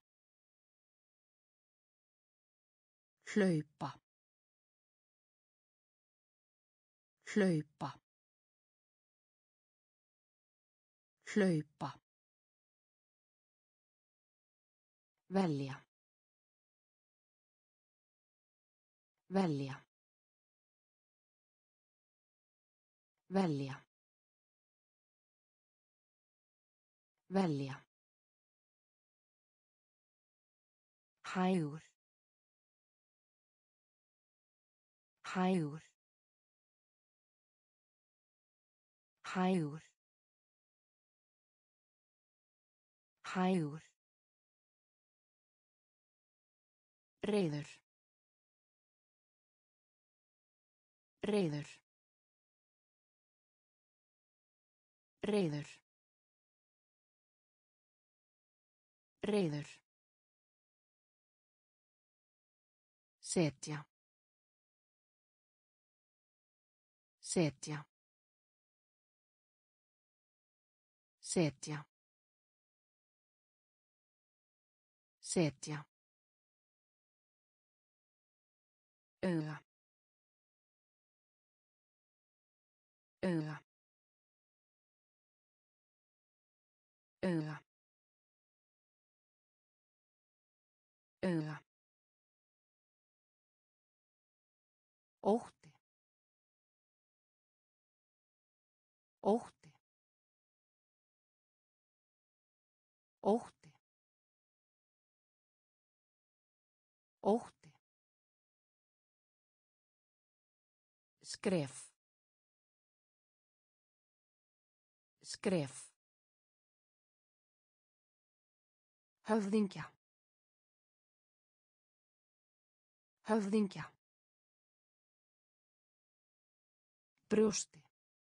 Hlaupa. Hlaupa. Hlaupa. Velja. Velja. Velja. Velja. Hægur. Hægur. Hægur. Hægur. Reiður. Reiður. Reiður. Reiður. Setja. Setja. Setja. Setja. Auga. Auga. Auga. Auga. Ótti. Ótti. Ótti. Ótti. Skref. Skref. Höfðingja. Höfðingja. Brjósti.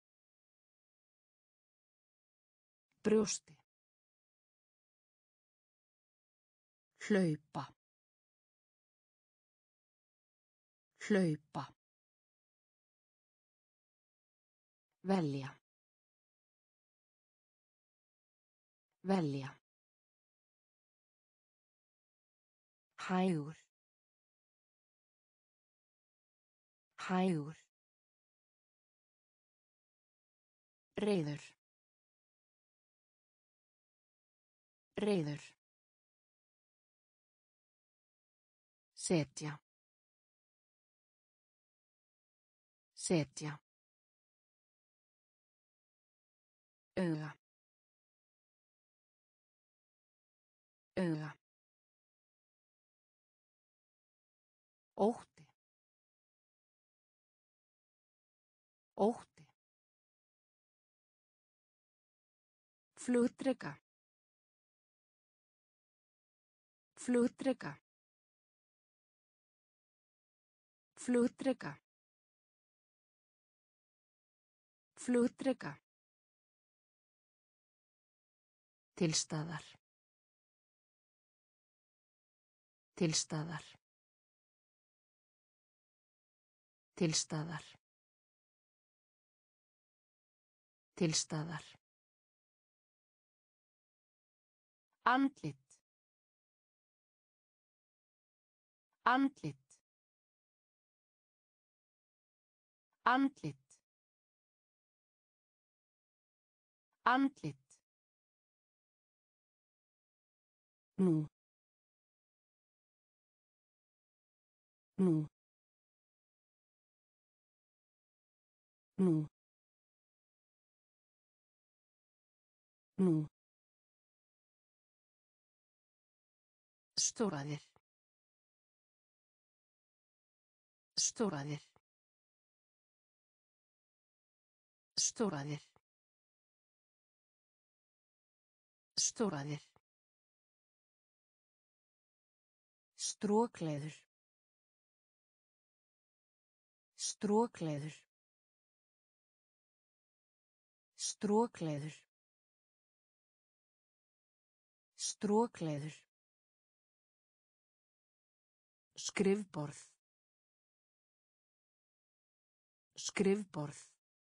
Brjósti. Hlaupa. Hlaupa. Velja. Velja. Hægur. Hægur. Reiður. Reiður. Setja. Setja. Auga. Auga. Ótti. Ótti. Flugdreka. Flugdreka. Flugdreka. Flugdreka. Til staðar. Til staðar. Til staðar. Til staðar. Andlit. Andlit. Andlit. Andlit. Nú. Nú. Nú. Nú. Stóraðir. Stóraðir. Stóraðir. Stóraðir. Strókleður. Strókleður. Strókleður. Strókleður. Skrifborð. Skrifborð.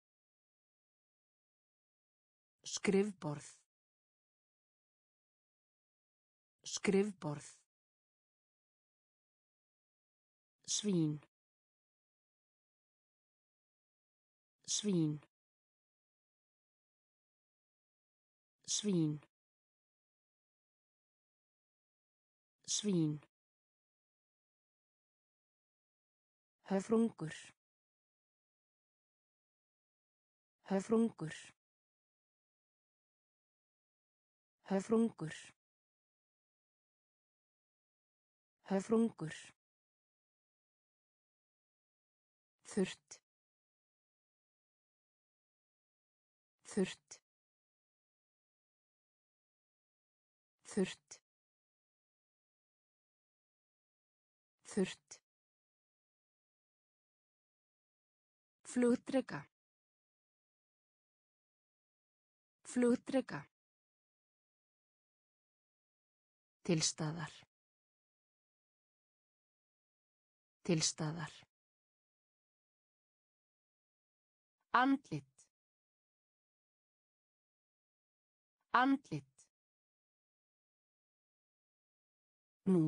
Skrifborð. Skrifborð. Svín. Svín. Svín. Svín. Höfrungur. Höfrungur. Höfrungur. Höfrungur. Þurrt. Þurrt. Þurrt. Þurrt. Flugdreka. Flugdreka. Til staðar. Til staðar. Andlit. Andlit. Nú.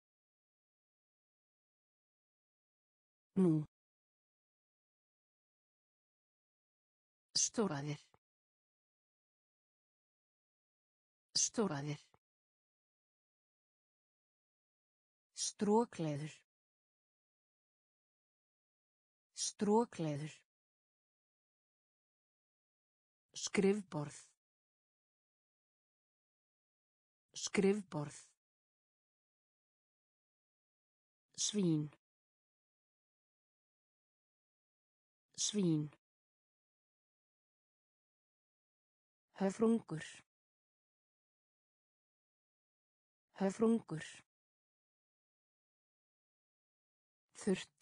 Nú. Stóraðir. Stóraðir. Strókleður. Strókleður. Skrifborð. Skrifborð. Svín. Svín. Höfrungur. Höfrungur. Þurrt.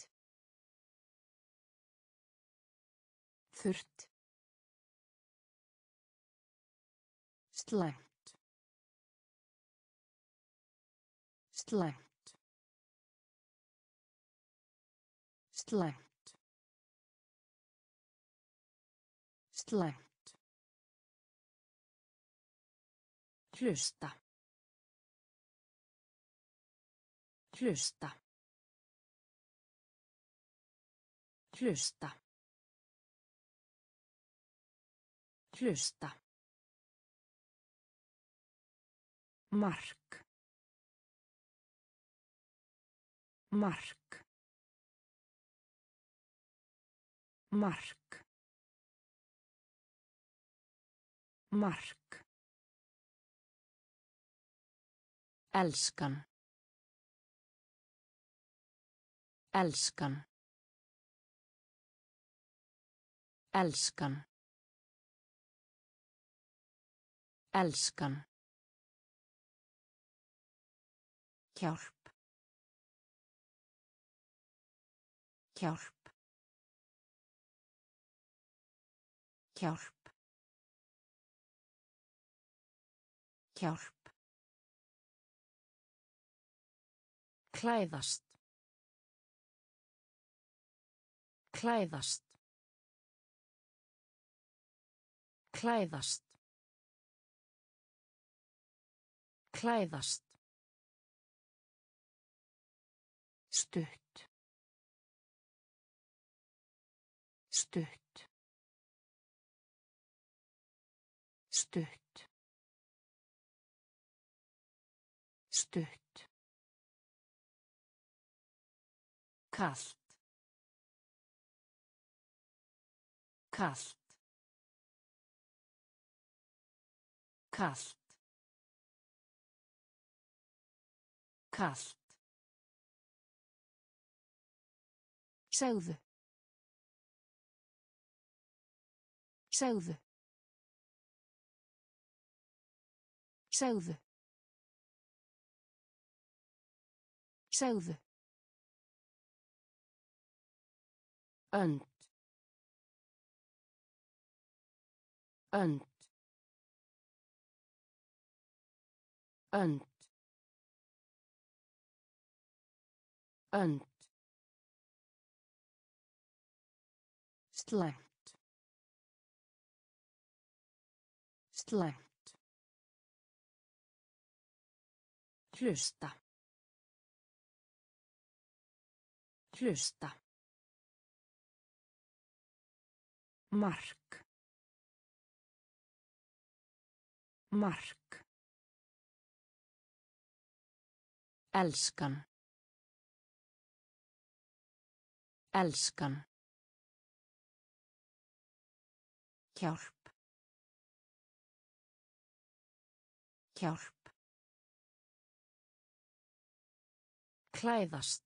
Þurrt. Slæmt. Slæmt. Slæmt. Slæmt. Hlusta. Hlusta. Hlusta. Hlusta. Mark. Mark. Mark. Mark. Elskan. Elskan. Elskan. Älskan. Hjálp. Hjálp. Hjálp. Hjálp. Klæðast. Klæðast. Klæðast. Klæðast. Stutt. Stutt. Stutt. Stutt. Kalt. Kalt. Kalt. Kalt. Segðu. Segðu. Segðu. Segðu. Önd. Önd. Önd. Önd. Slæmt. Slæmt. Hlusta. Hlusta. Mark. Mark. Älskan. Älskan. Hjálp. Hjálp. Klæðast.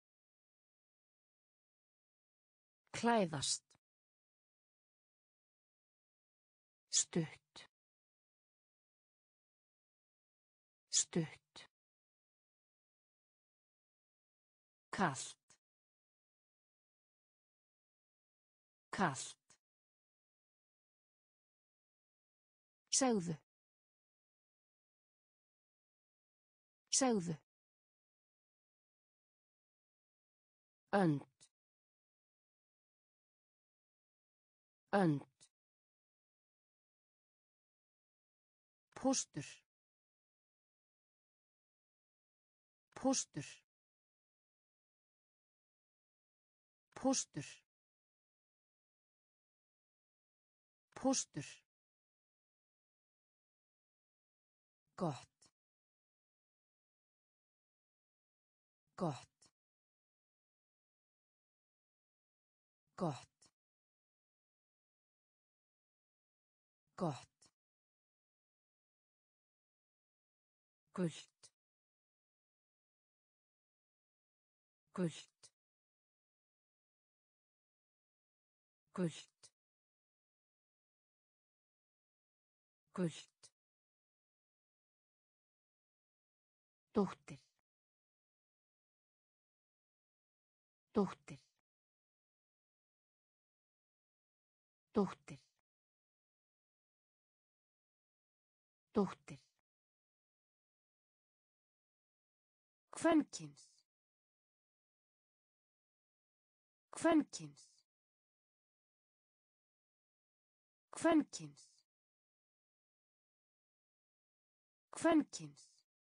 Klæðast. Stutt. Stutt. Kalt. Kalt. Segðu. Segðu. Önd. Önd. Póstur. Póstur. Póstur. Póstur. Gott. Gott. Gott. Gott. Gult. Gult. Gult. Gult. Dóttir. Dóttir. Dóttir. Dóttir. Kvenkyns. Kvenkyns. Kvenkyns. Kvenkyns.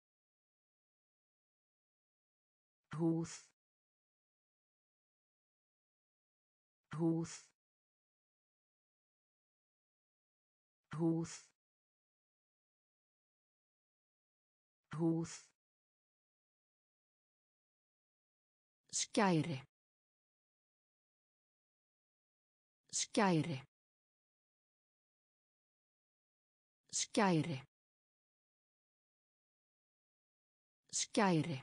Húð. Húð. Húð. Húð. Skæri. Skæri. Skæri. Skæri.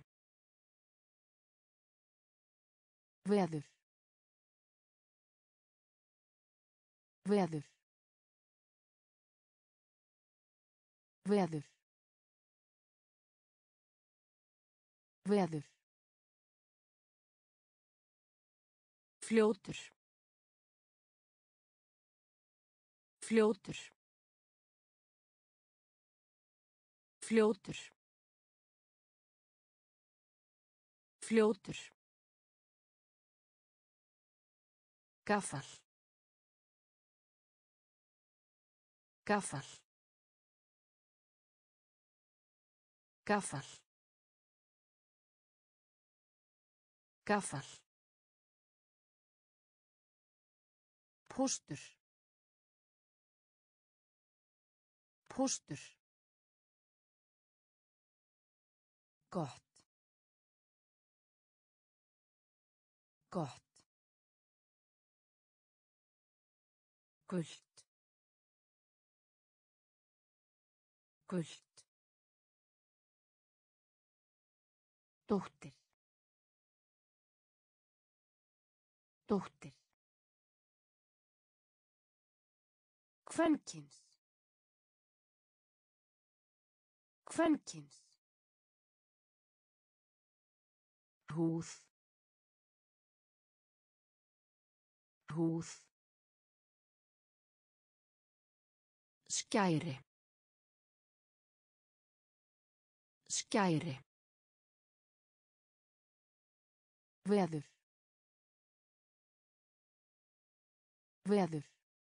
Veður. Veður. Veður. Veður. Fljótur. Fljótur. Fljótur. Fljótur. Gaffal. Gaffal. Gaffal. Gaffal. Póstur. Póstur. Gott. Gott. Gult. Gult. Dóttir. Dóttir. Kvenkins. Kvenkins. Húð. Húð. Skæri. Skæri. Veður. Veður.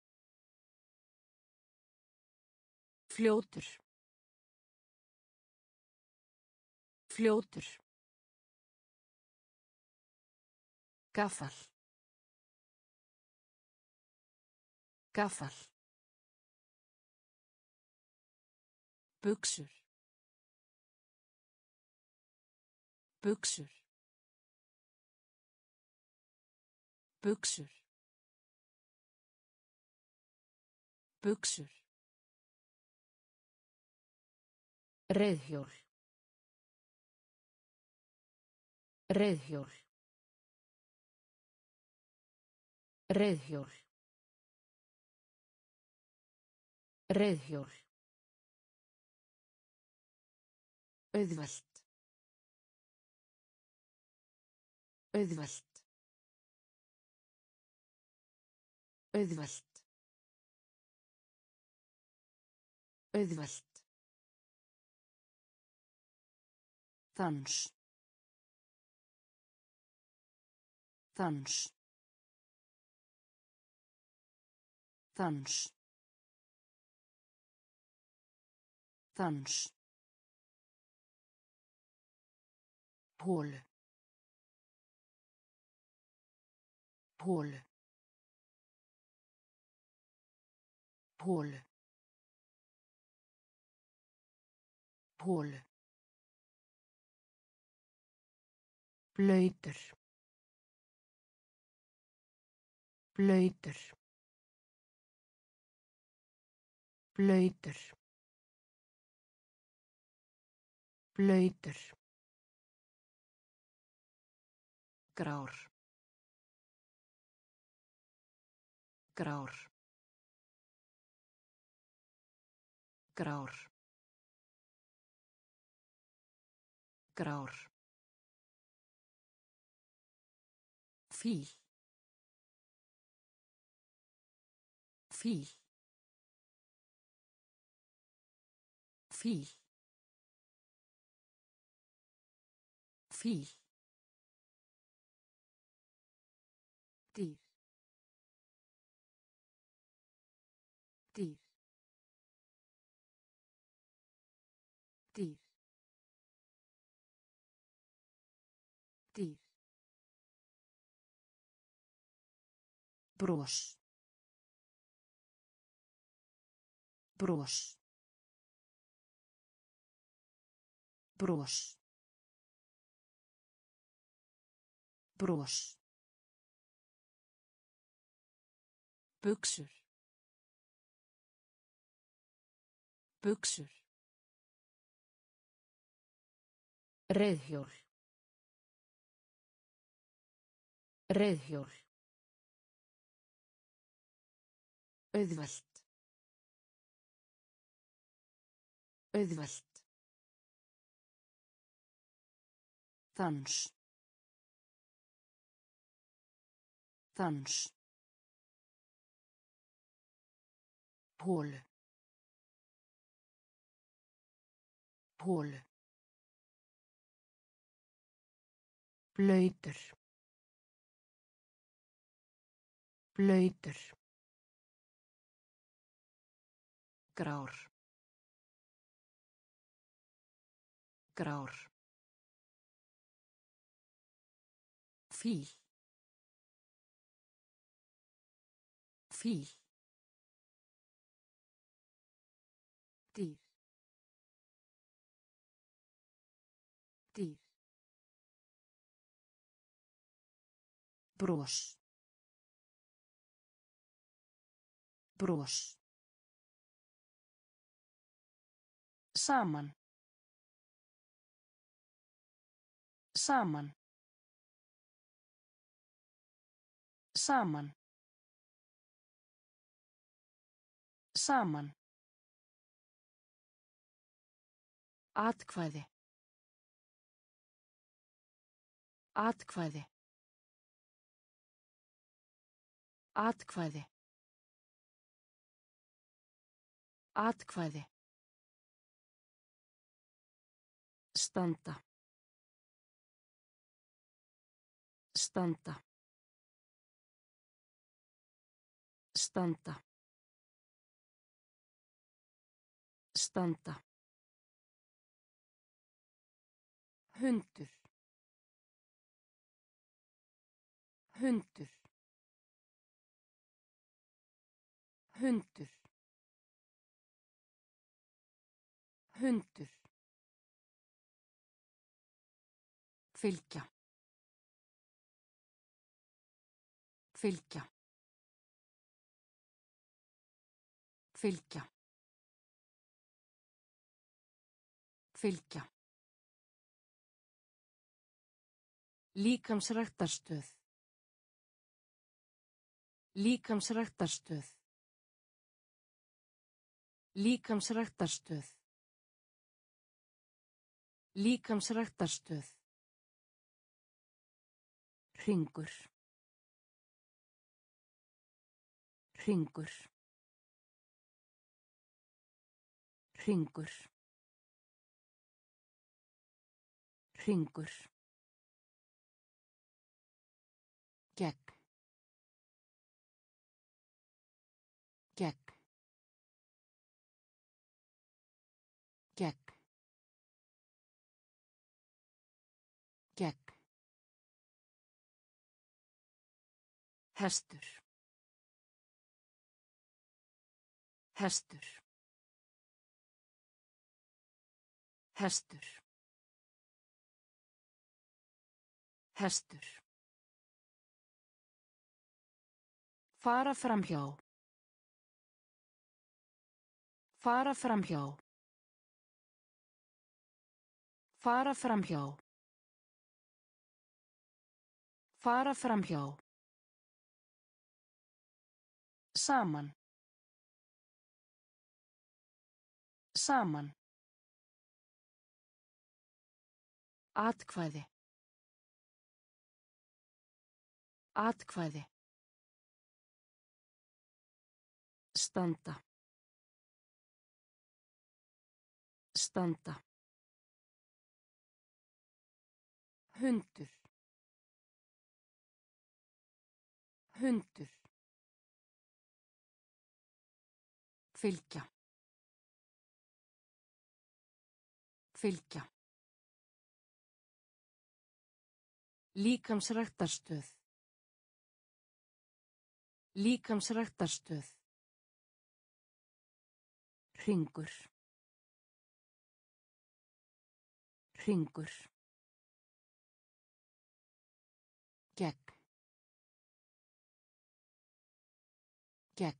Fljótur. Fljótur. Gaffal. Gaffal. Buxur. Buxur. Buxur. Buxur. Reiðhjól. Reiðhjól. Reiðhjól. Reiðhjól. Auðvelt. Auðvelt. Auðvelt. Auðvelt. Dans. Dans. Dans. Dans. Pól. Pól. Pól. Pól. Blautur. Blautur. Blautur. Blautur. Grár. Grár. Grár. Grár. Fíl. Fíl. Fíl. Fíl. Dýr. Dýr. Dýr. Dýr. Bros. Bros. Bros. Bros. Buxur. Buxur. Reiðhjól. Reiðhjól. Auðvelt. Auðvelt. Dans. Dans. Holu. Holu. Blautur. Blautur. Grár. Grár. Fíl. Fíl. Dýr. Dýr. Bros. Bros. Saman. Saman. Saman. Saman. Atkvæði. Atkvæði. Atkvæði. Atkvæði. Standa. Standa. Standa. Standa. Hundur. Hundur. Hundur. Hundur. Fylgja. Fylgja. Fylgja. Fylgja. Líkamsræktarstöð. Líkamsræktarstöð. Líkamsræktarstöð. Líkamsræktarstöð. Hringur. Hringur. Hringur. Hringur. Gegn. Gegn. Gegn. Gegn. Hestur. Hestur. Hestur. Hestur. Fara framhjá. Fara framhjá. Fara framhjá. Fara framhjá. Saman. Saman. Atkvæði. Atkvæði. Standa. Standa. Hundur. Hundur. Fylgja. Fylgja. Líkamsræktarstöð. Líkamsræktarstöð. Hringur. Hringur. Gegn. Gegn.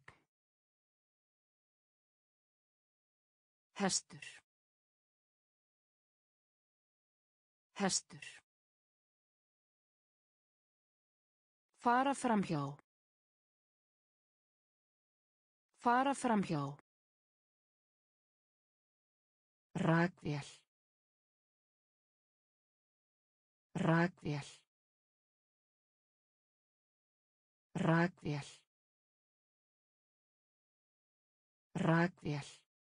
Hestur. Hestur. Fara framhjá. Fara framhjá. Rakvél. Rakvél. Rakvél. Rakvél.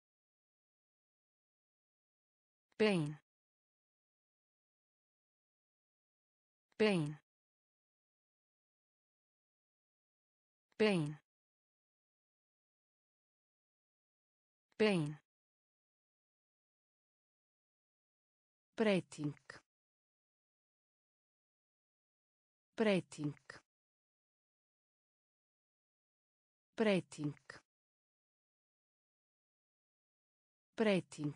Bein. Bein. Bein. Bein. Breyting. Breyting. Breyting. Breyting.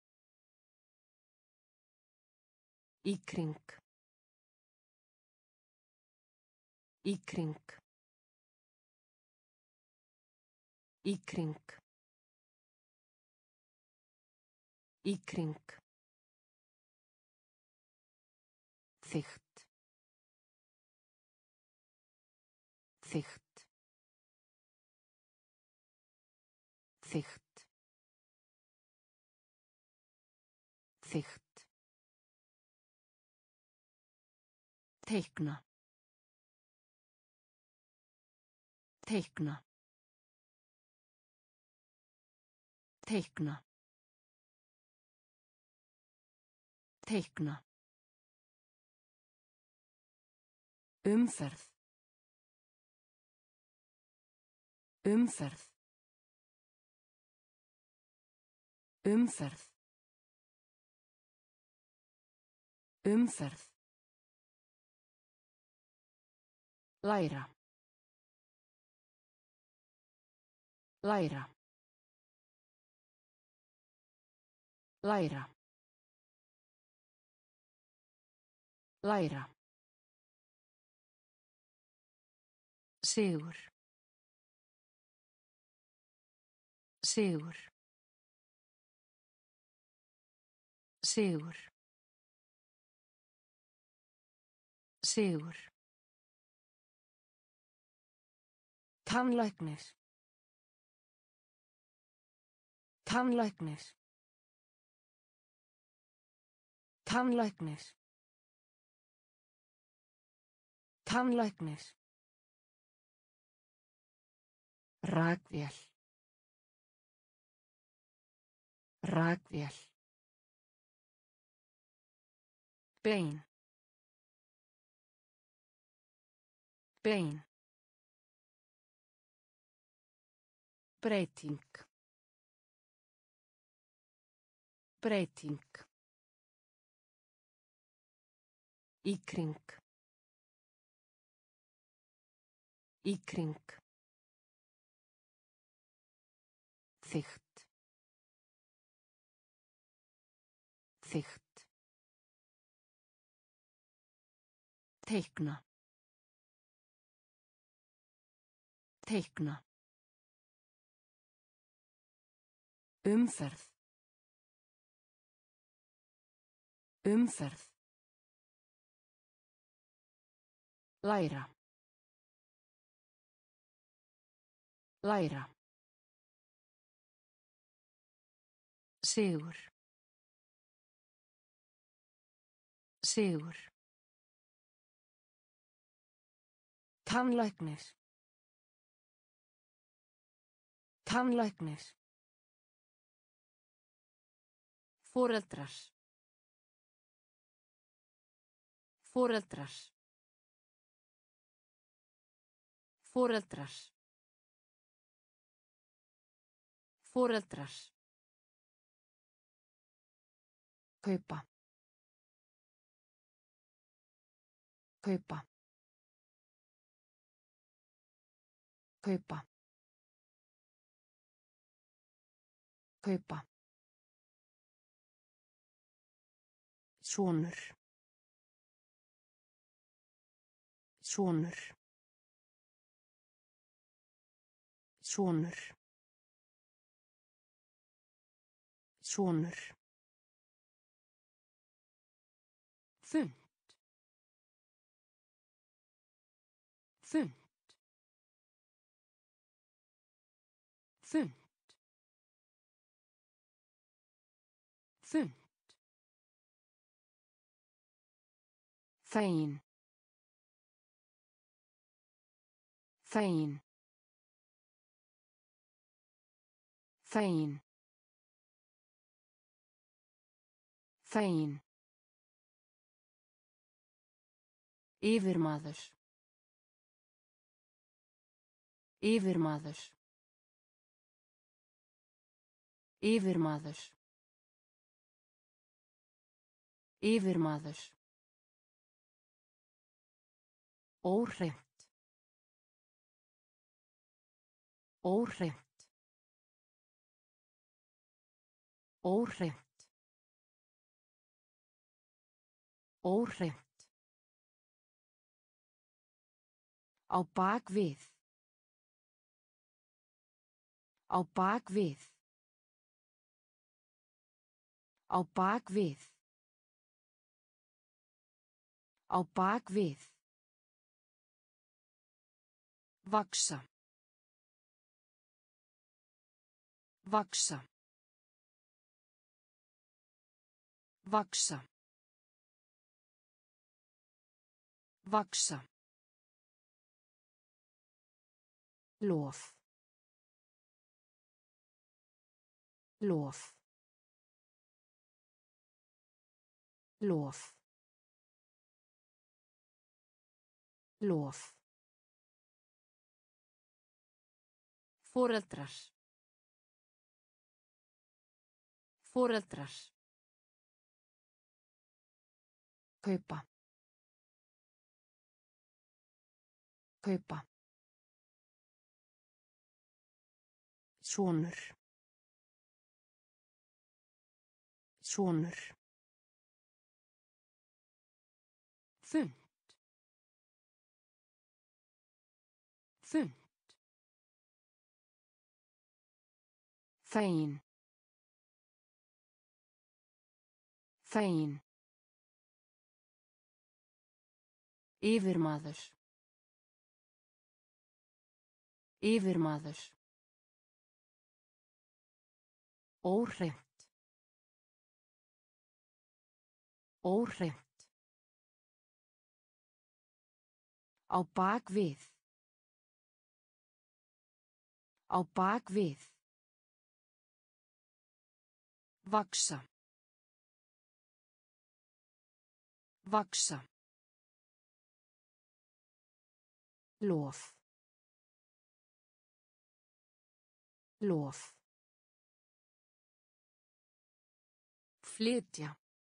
Í kring. Í kring. Í kring. Í kring. Þykkt. Þykkt. Þykkt. Þykkt. Teikna. Teikna. Teikna. Teikna. Umferð. Umferð. Umferð. Umferð. Læra. Læra. Læra. Læra. Sigur. Sigur. Sigur. Sigur. Tannlæknir. Tannlæknir. Tannlæknir. Tannlæknir. Rakvél. Rakvél. Bein. Bein. Breyting. Breyting. Í kring. Í kring. Þykkt. Þykkt. Teikna. Teikna. Umferð. Umferð. Læra. Læra. Sigur. Sigur. Tannlæknir. Tannlæknir. Foreldrar. Foreldrar. Foreldrar. Foreldrar. Kaupa. Kaupa. Kaupa. Kaupa. Sonur. Sonur. Sonur. Sonur. Fund. Fund. Fund. Þunnt. Fegin. Fegin. Fegin. Fegin. Yfirmaður. Yfirmaður. Yfirmaður. Yfirmaður. Óhreint. Óhreint. Óhreint. Óhreint. Á bak við. Á bak við. Á bak við. Á bak við. Vaxa. Vaxa. Vaxa. Vaxa. Lof. Lof. Lof. Lof. Foreldrar. Foreldrar. Kaupa. Kaupa. Sonur. Sonur. Þunnt. Þunnt. Fegin. Fegin. Yfirmaður. Yfirmaður. Óhreint. Óhreint. Á bak við. Á bak við. Vaxa. Vaxa. Lof. Lof. Flytja.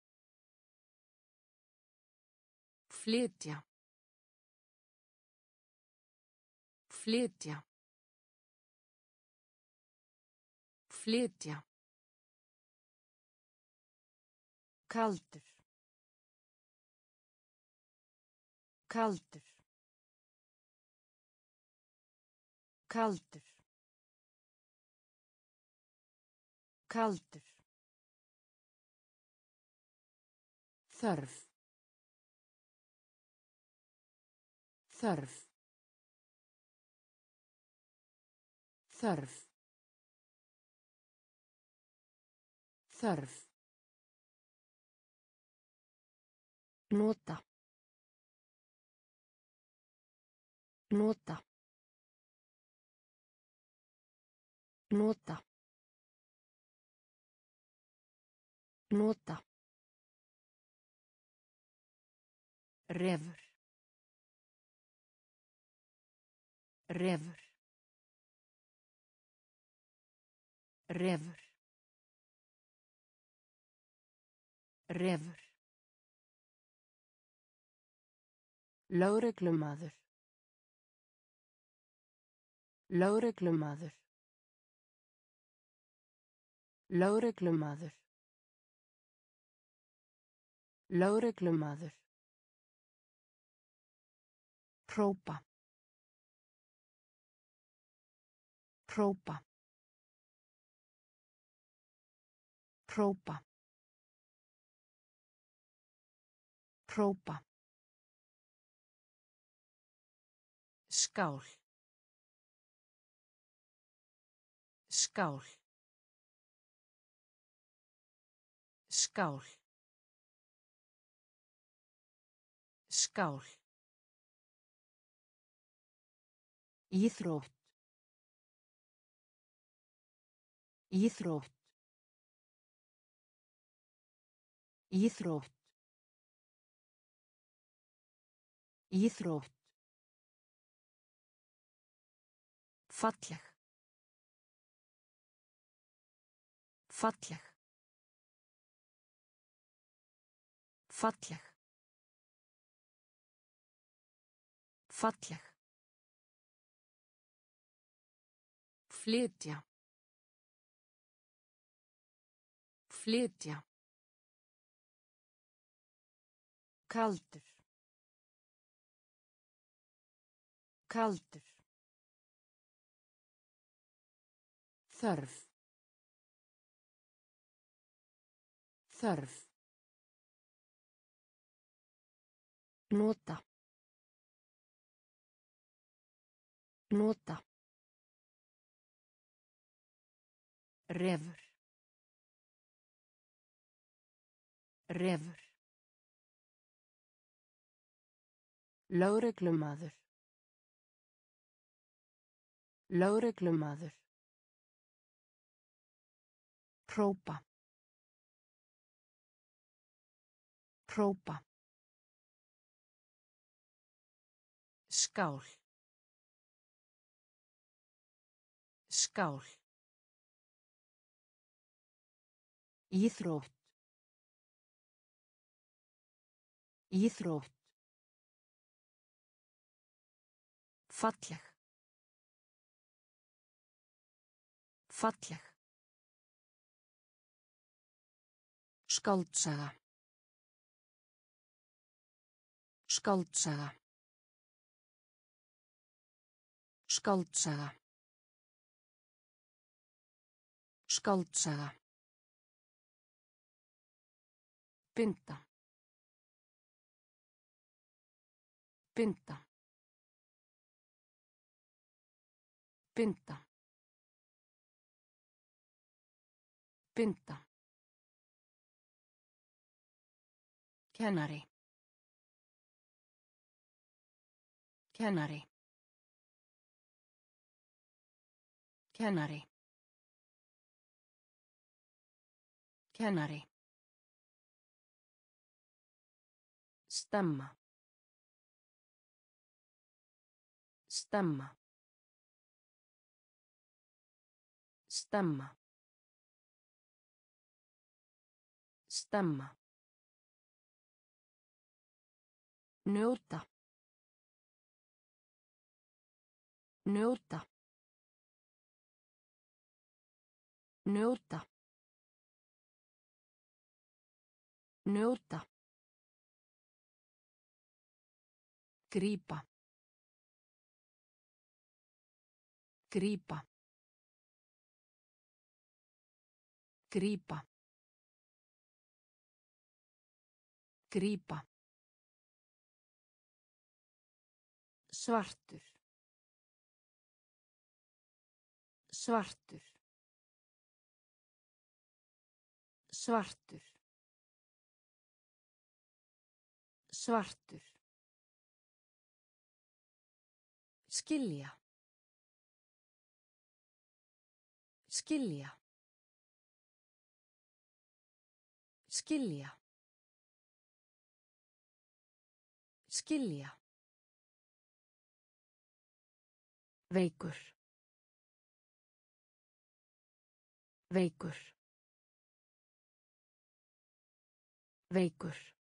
Flytja. Flytja. Flytja. Kaldur. Kaldur. Kaldur. Kaldur. Þörf. Þörf. Þörf. Þörf. Nota. Nota. Nota. Nota. Refur. Refur. Refur. Refur. Lögreglumaður. Lögreglumaður. Lögreglumaður. Lögreglumaður. Hrópa. Hrópa. Hrópa. Hrópa. Skál. Skál. Skál. Skál. Íþrótt. Íþrótt. Íþrótt. Íþrótt. Falleg. Falleg. Falleg. Falleg. Flytja. Flytja. Kaldur. Kaldur. Þörf. Þörf. Nota. Nota. Refur. Refur. Lögreglumaður. Lögreglumaður. Próba. Próba. Skál. Skál. Íþrótt. Íþrótt. Falleg. Falleg. Skáldsaga. Skáldsaga. Skáldsaga. Skáldsaga. Binda. Binda. Binda. Binda. Kennari. Kennari. Kennari. Kennari. Stemma. Stemma. Stemma. Stemma. Njóta. Njóta. Njóta. Njóta. Grípa. Grípa. Grípa. Grípa. Svartur. Svartur. Svartur. Svartur. Skilja. Skilja. Skilja. Skilja. Veikur. Veikur. Veikur.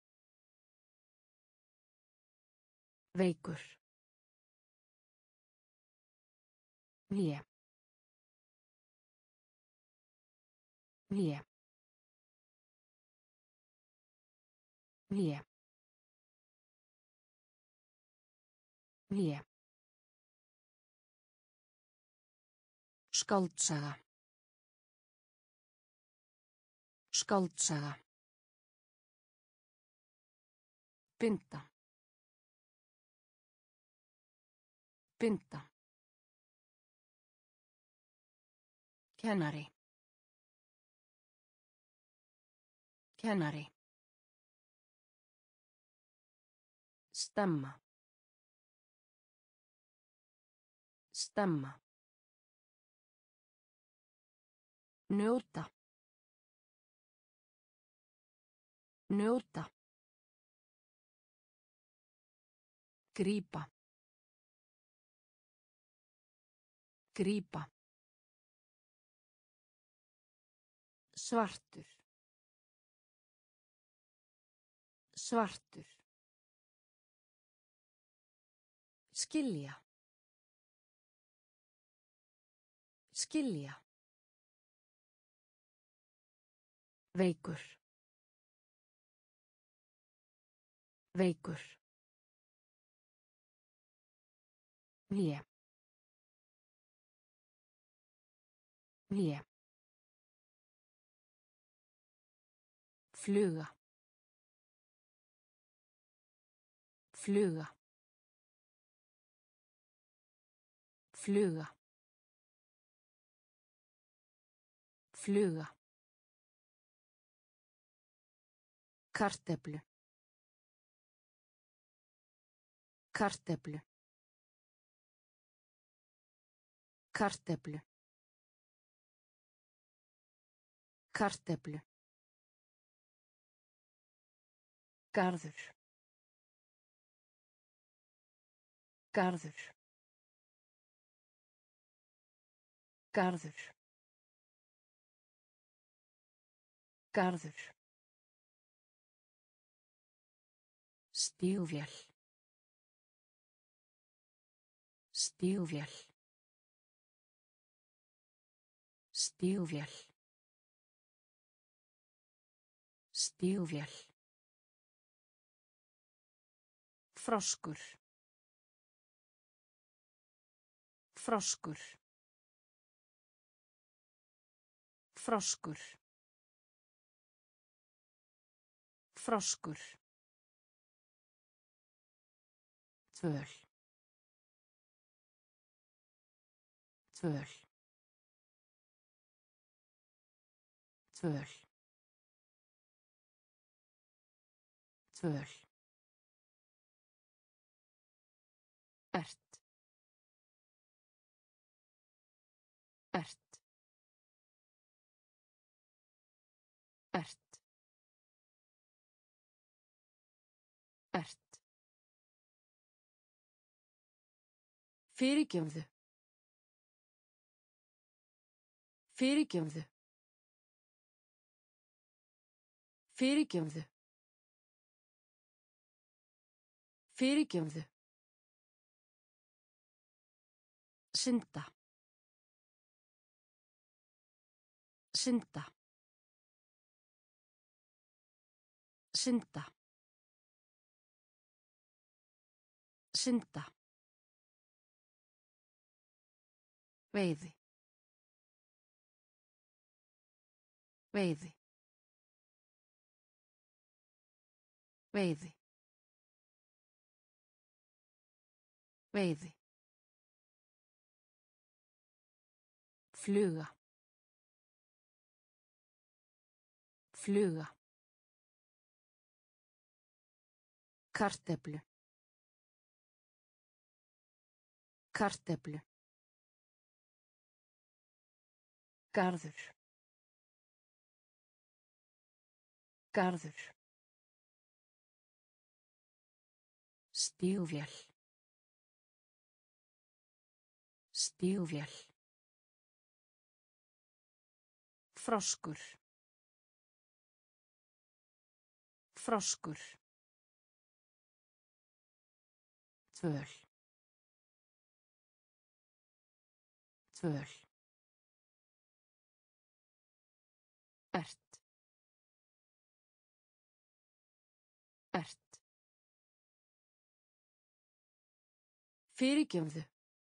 Veikur. Hlé. Hlé. Hlé. Hlé. Skáldsaga. Skáldsaga. Binda. Binda. Kennari. Kennari. Stemma. Stemma. Njóta. Njóta. Grípa. Grípa. Svartur. Svartur. Skilja. Skilja. Veikur. Veikur. Vé. Vé. Fluga. Fluga. Fluga. Fluga. Kartöflu. Kartöflu. Kartöflu. Kartöflu. Garður. Garður. Garður. Garður. Stígvél. Stígvél. Stígvél. Stígvél. Froskur. Froskur. Froskur. Froskur. Tvöl. Tvöl. Tvöl. Tvöl. Ert. Ert. Ert. Ert. Fyrirgefðu. Fyrirgefðu. Fyrirgefðu. Fyrirgefðu. Synda. Synda. Synda. Synda. Veiði. Veiði. Veiði. Veiði. Fluga. Fluga. Kartöflu. Kartöflu. Garður. Garður. Stígvél. Stígvél. Froskur. Froskur. Tvöl. Tvöl. Ert. Ert. Fyrirgefðu.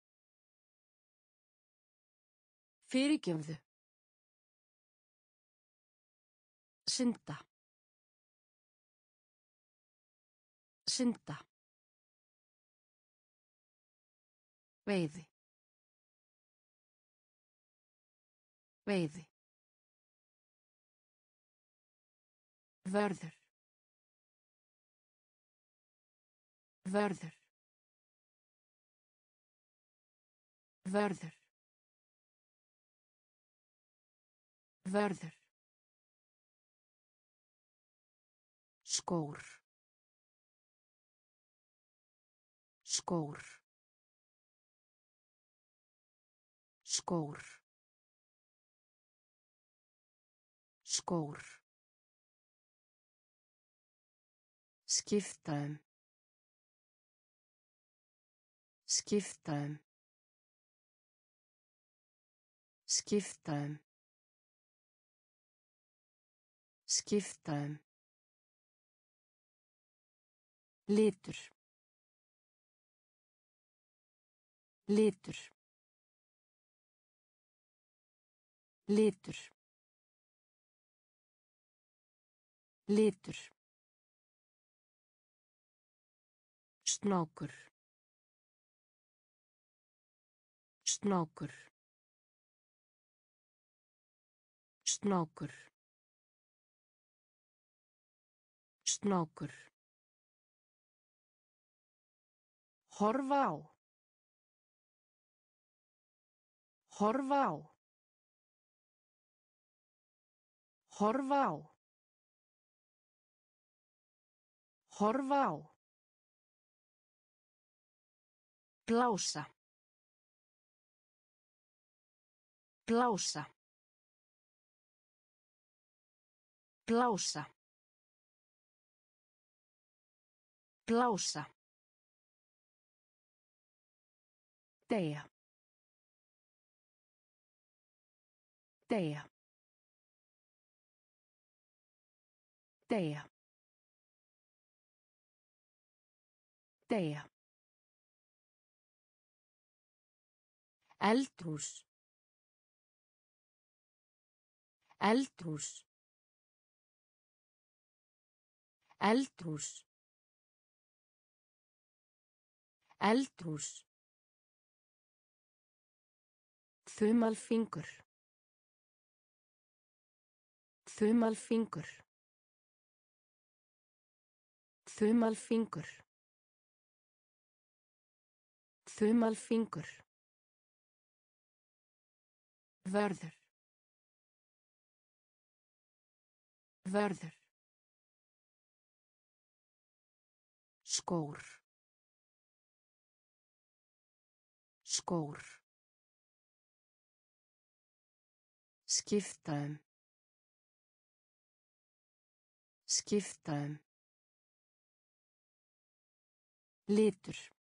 Fyrirgefðu. Synda. Synda. Veiði. Veiði. Vörður. Vörður. Vörður. Vörður. Skór. Skór. Skór. Skór. Skipta um. Skipta um. Skipta um. Skipta um. Litur. Litur. Litur. Litur. Snákur. Snákur. Snákur. Snákur. Horfa á. Horfa á. Horfa á. Horfa á. Blása. Blása. Blása. Blása. Deyja. Deyja. Deyja. Deyja. Eldhús. Eldhús. Eldhús. Eldhús. Þumalfingur. Þumalfingur. Þumalfingur. Þumalfingur. Vörður. Vörður. Skór. Skór. Skipta um. Skipta um. Litur.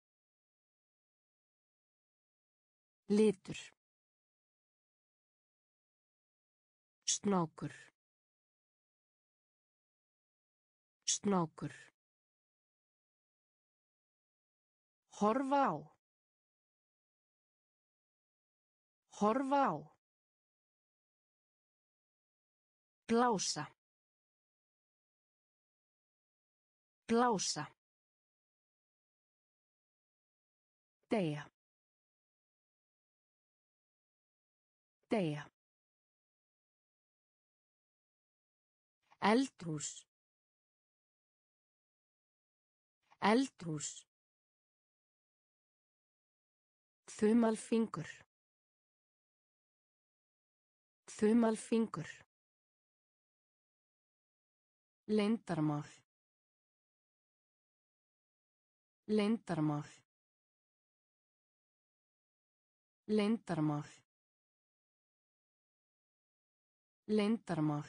Litur. Snákur. Snákur. Horfa á. Horfa á. Blása. Blása. Deyja. Deyja. Eldhús. Eldhús. Þumalfingur. Þumalfingur. Leyndarmál. Leyndarmál. Leyndarmál. Leyndarmál.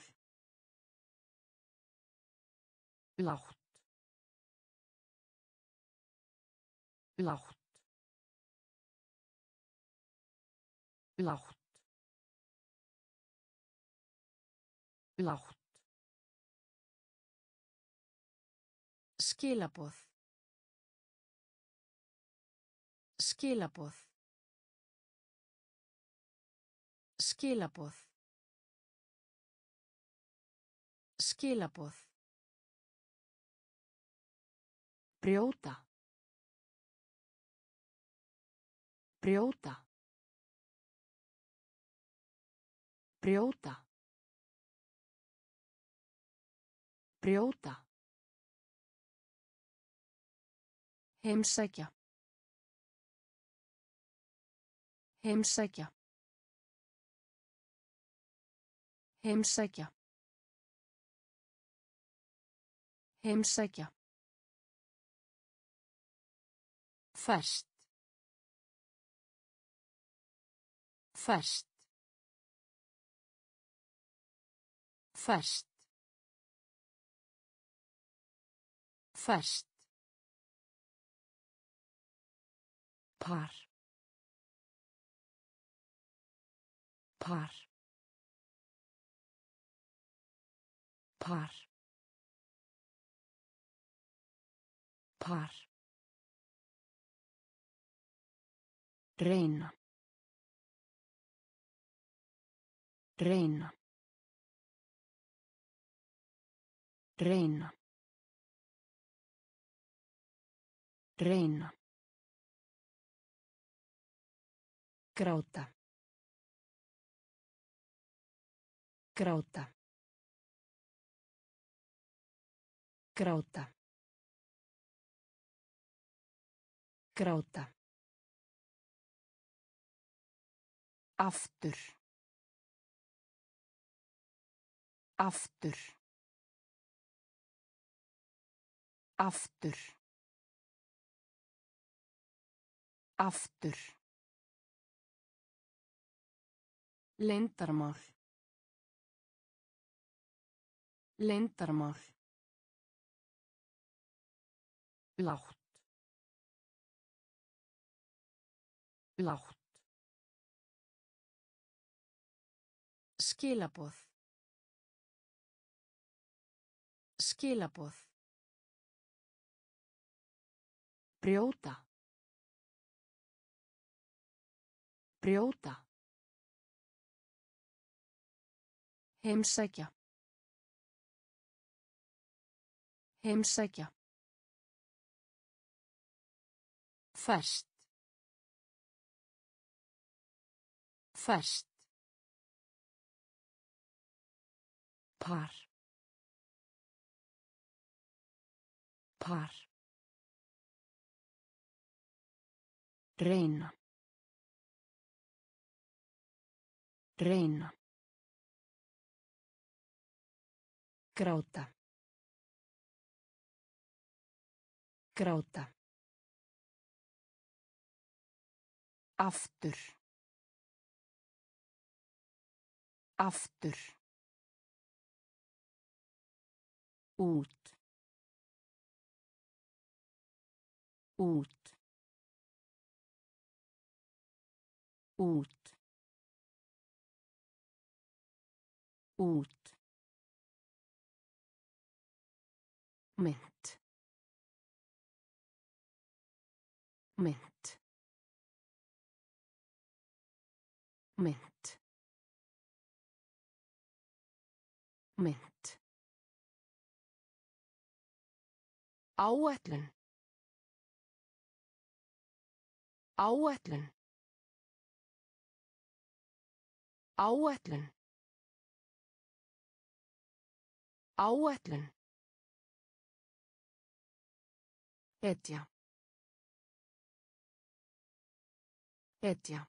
Lágt. Lágt. Lágt. Lágt. Skilaboð. Skilaboð. Skilaboð. Skilaboð. Brjóta. Brjóta. Brjóta. Brjóta. Heimsækja. Heimsækja. Heimsækja. Heimsækja. Ferskt. Ferskt. Ferskt. Ferskt. Par. Par. Par. Par. Reyna. Reyna. Reyna. Reyna. Gráta. Gráta. Gráta. Gráta. Aftur. Aftur. Aftur. Aftur. Leyndarmál. Leyndarmál. Lágt. Lágt. Skilaboð. Skilaboð. Brjóta. Brjóta. Heimsækja. Heimsækja. Ferskt. Ferskt. Par. Par. Reyna. Reyna. Gráta. Gráta. Aftur. Aftur. Út. Út. Út. Út. Mynt. Mynt. Mynt. Mynt. Áætlun. Áætlun. Áætlun. Áætlun. Hetja. Hetja.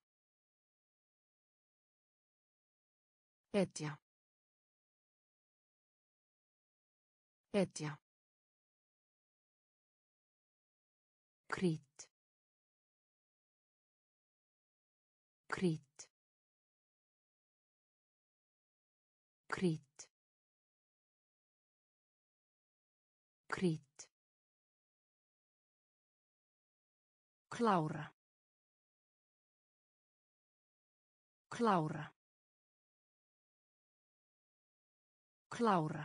Hetja. Hetja. Krít. Krít. Krít. Krít. Klára. Klára. Klára.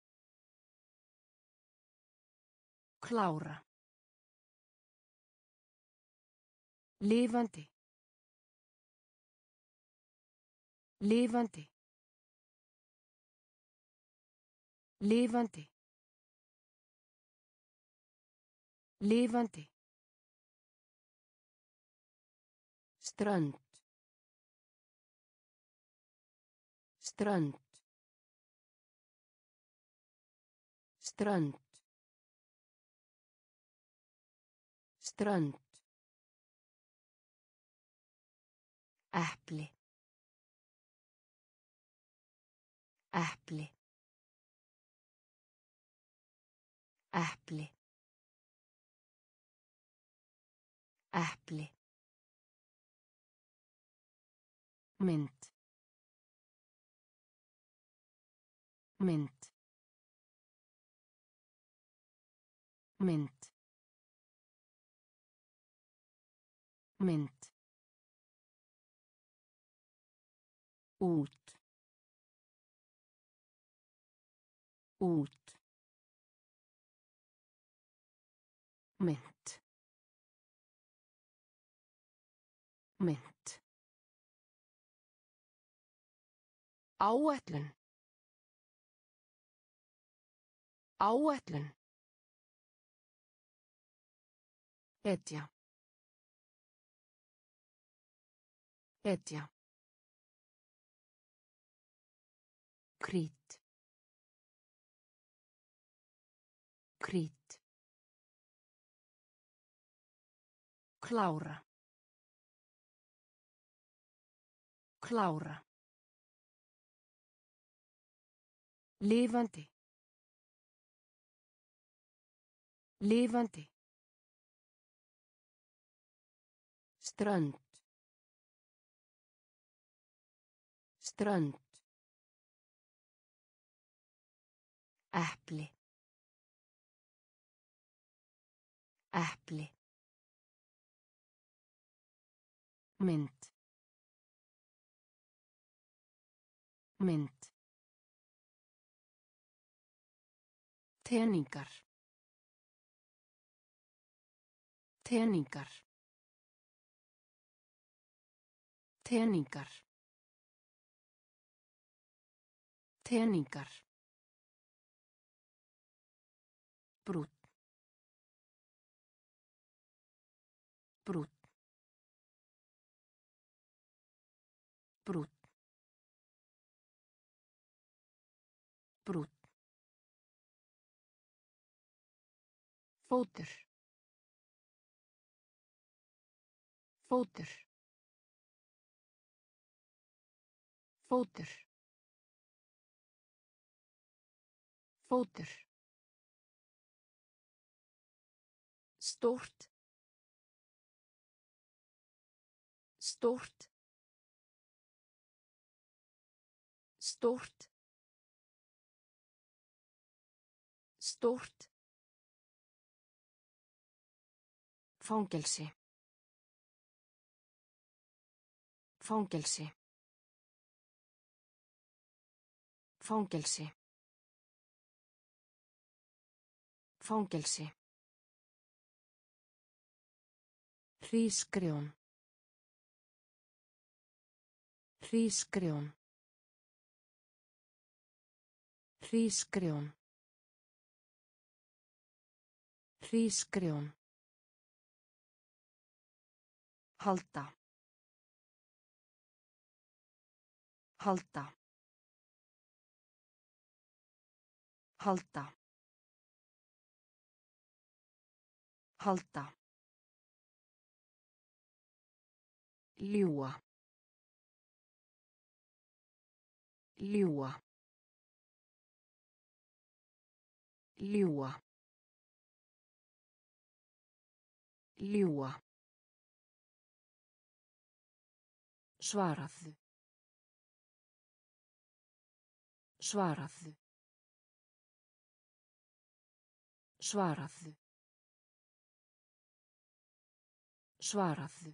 Klára. Lifandi. Lifandi. Lifandi. Lifandi. Strönd. Strönd. Strönd. Strönd. Epli. Epli. Epli. Epli. Mynd. Mynd. Mynd. Mynd. Út. Út. Mynd. Mynd. Áætlun. Áætlun. Hetja. Hetja. Krít. Krít. Klára. Klára. Lifandi. Lifandi. Strönd. Strönd. Epli. Epli. Mynd. Mynd. Teningar. Teningar. Teningar. Teningar. Brút. Brút. Brút. Brút. Fótur. Fótur. Fótur. Fótur. Stórt. Stórt. Stórt. Stórt. Fangelsi. Fangelsi. Fangelsi. Fangelsi. Hrísgrjón. Hrísgrjón. Hrísgrjón. Hrísgrjón. Halda. Halda. Halda. Halda. Ljúga. Ljúga. Ljúga. Ljúga. Svaraðu. Svaraðu. Svaraðu. Svaraðu.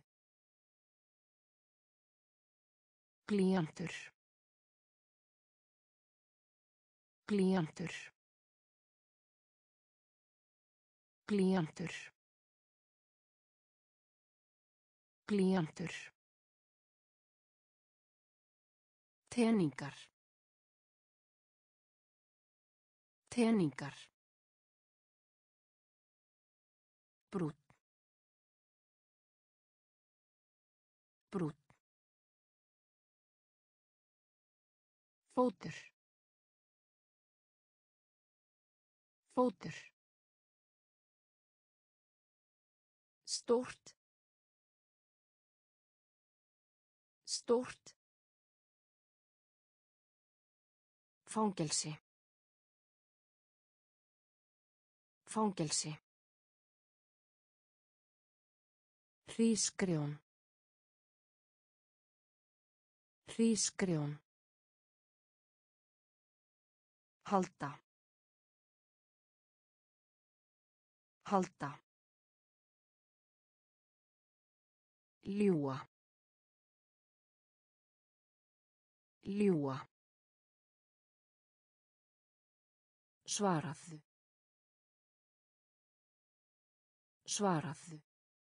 Glíjantur. Glíjantur. Glíjantur. Glíjantur. Teningar. Teningar. Brút. Brút. Fótur. Fótur. Stórt. Stórt. Fangelsi. Fangelsi. Hrísgrjón. Hrísgrjón. Halda. Halda. Ljúga. Ljúga. Svaraðu. Svaraðu.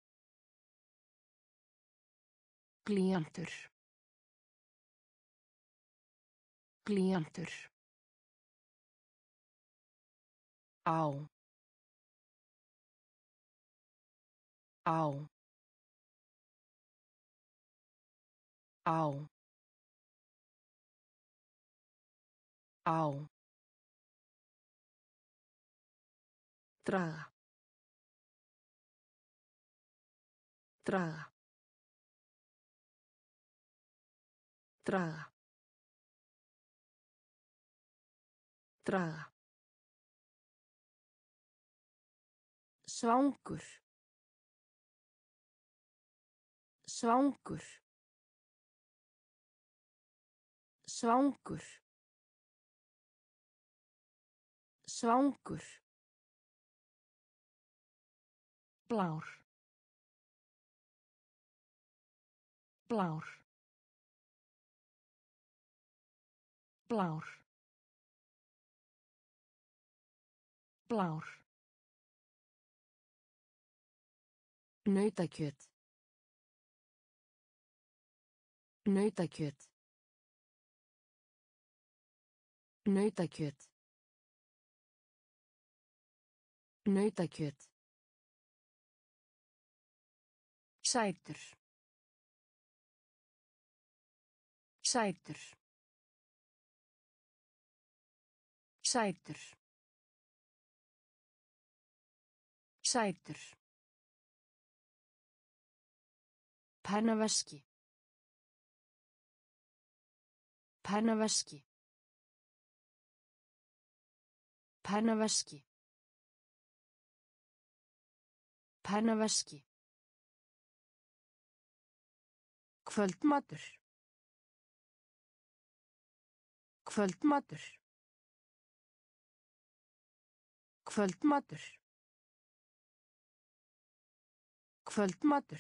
Glíjantur. Glíjantur. Á. Á. Á. Á. Draga. Draga. Draga. Draga. Svangur. Svangur. Svangur. Svangur. Blár. Blár. Blár. Blár. Nautakjöt. Nautakjöt. Nautakjöt. Nautakjöt. Sætur. Sætur. Sætur. Sætur. Pennaveski. Pennaveski. Pennaveski. Pennaveski. Kvöldmatur. Kvöldmatur. Kvöldmatur. Kvöldmatur.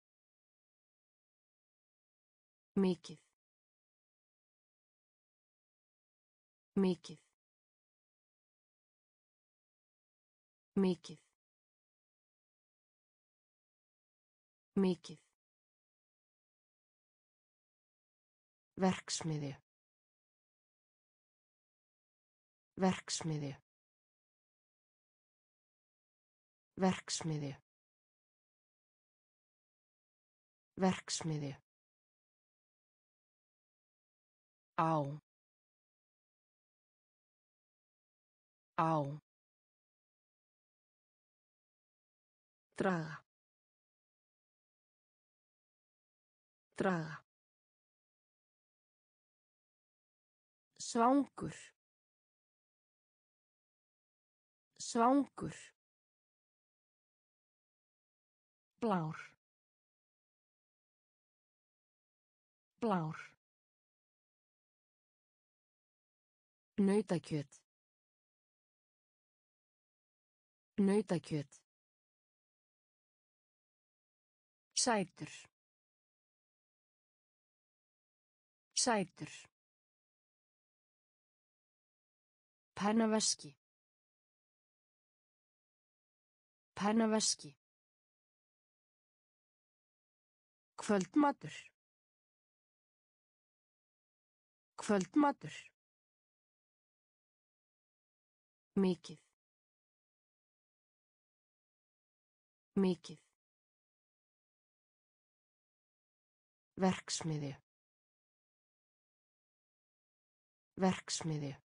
Mikið. Mikið. Mikið. Mikið. Verksmiðju. Verksmiðju. Verksmiðju. Verksmiðju. Á. Á. Draga. Draga. Svangur. Svangur. Blár. Blár. Nautakjöt. Nautakjöt. Sætur. Sætur. Pennaveski. Pennaveski. Kvöldmatur. Kvöldmatur. Mikið. Mikið. Verksmiðju. Verksmiðju.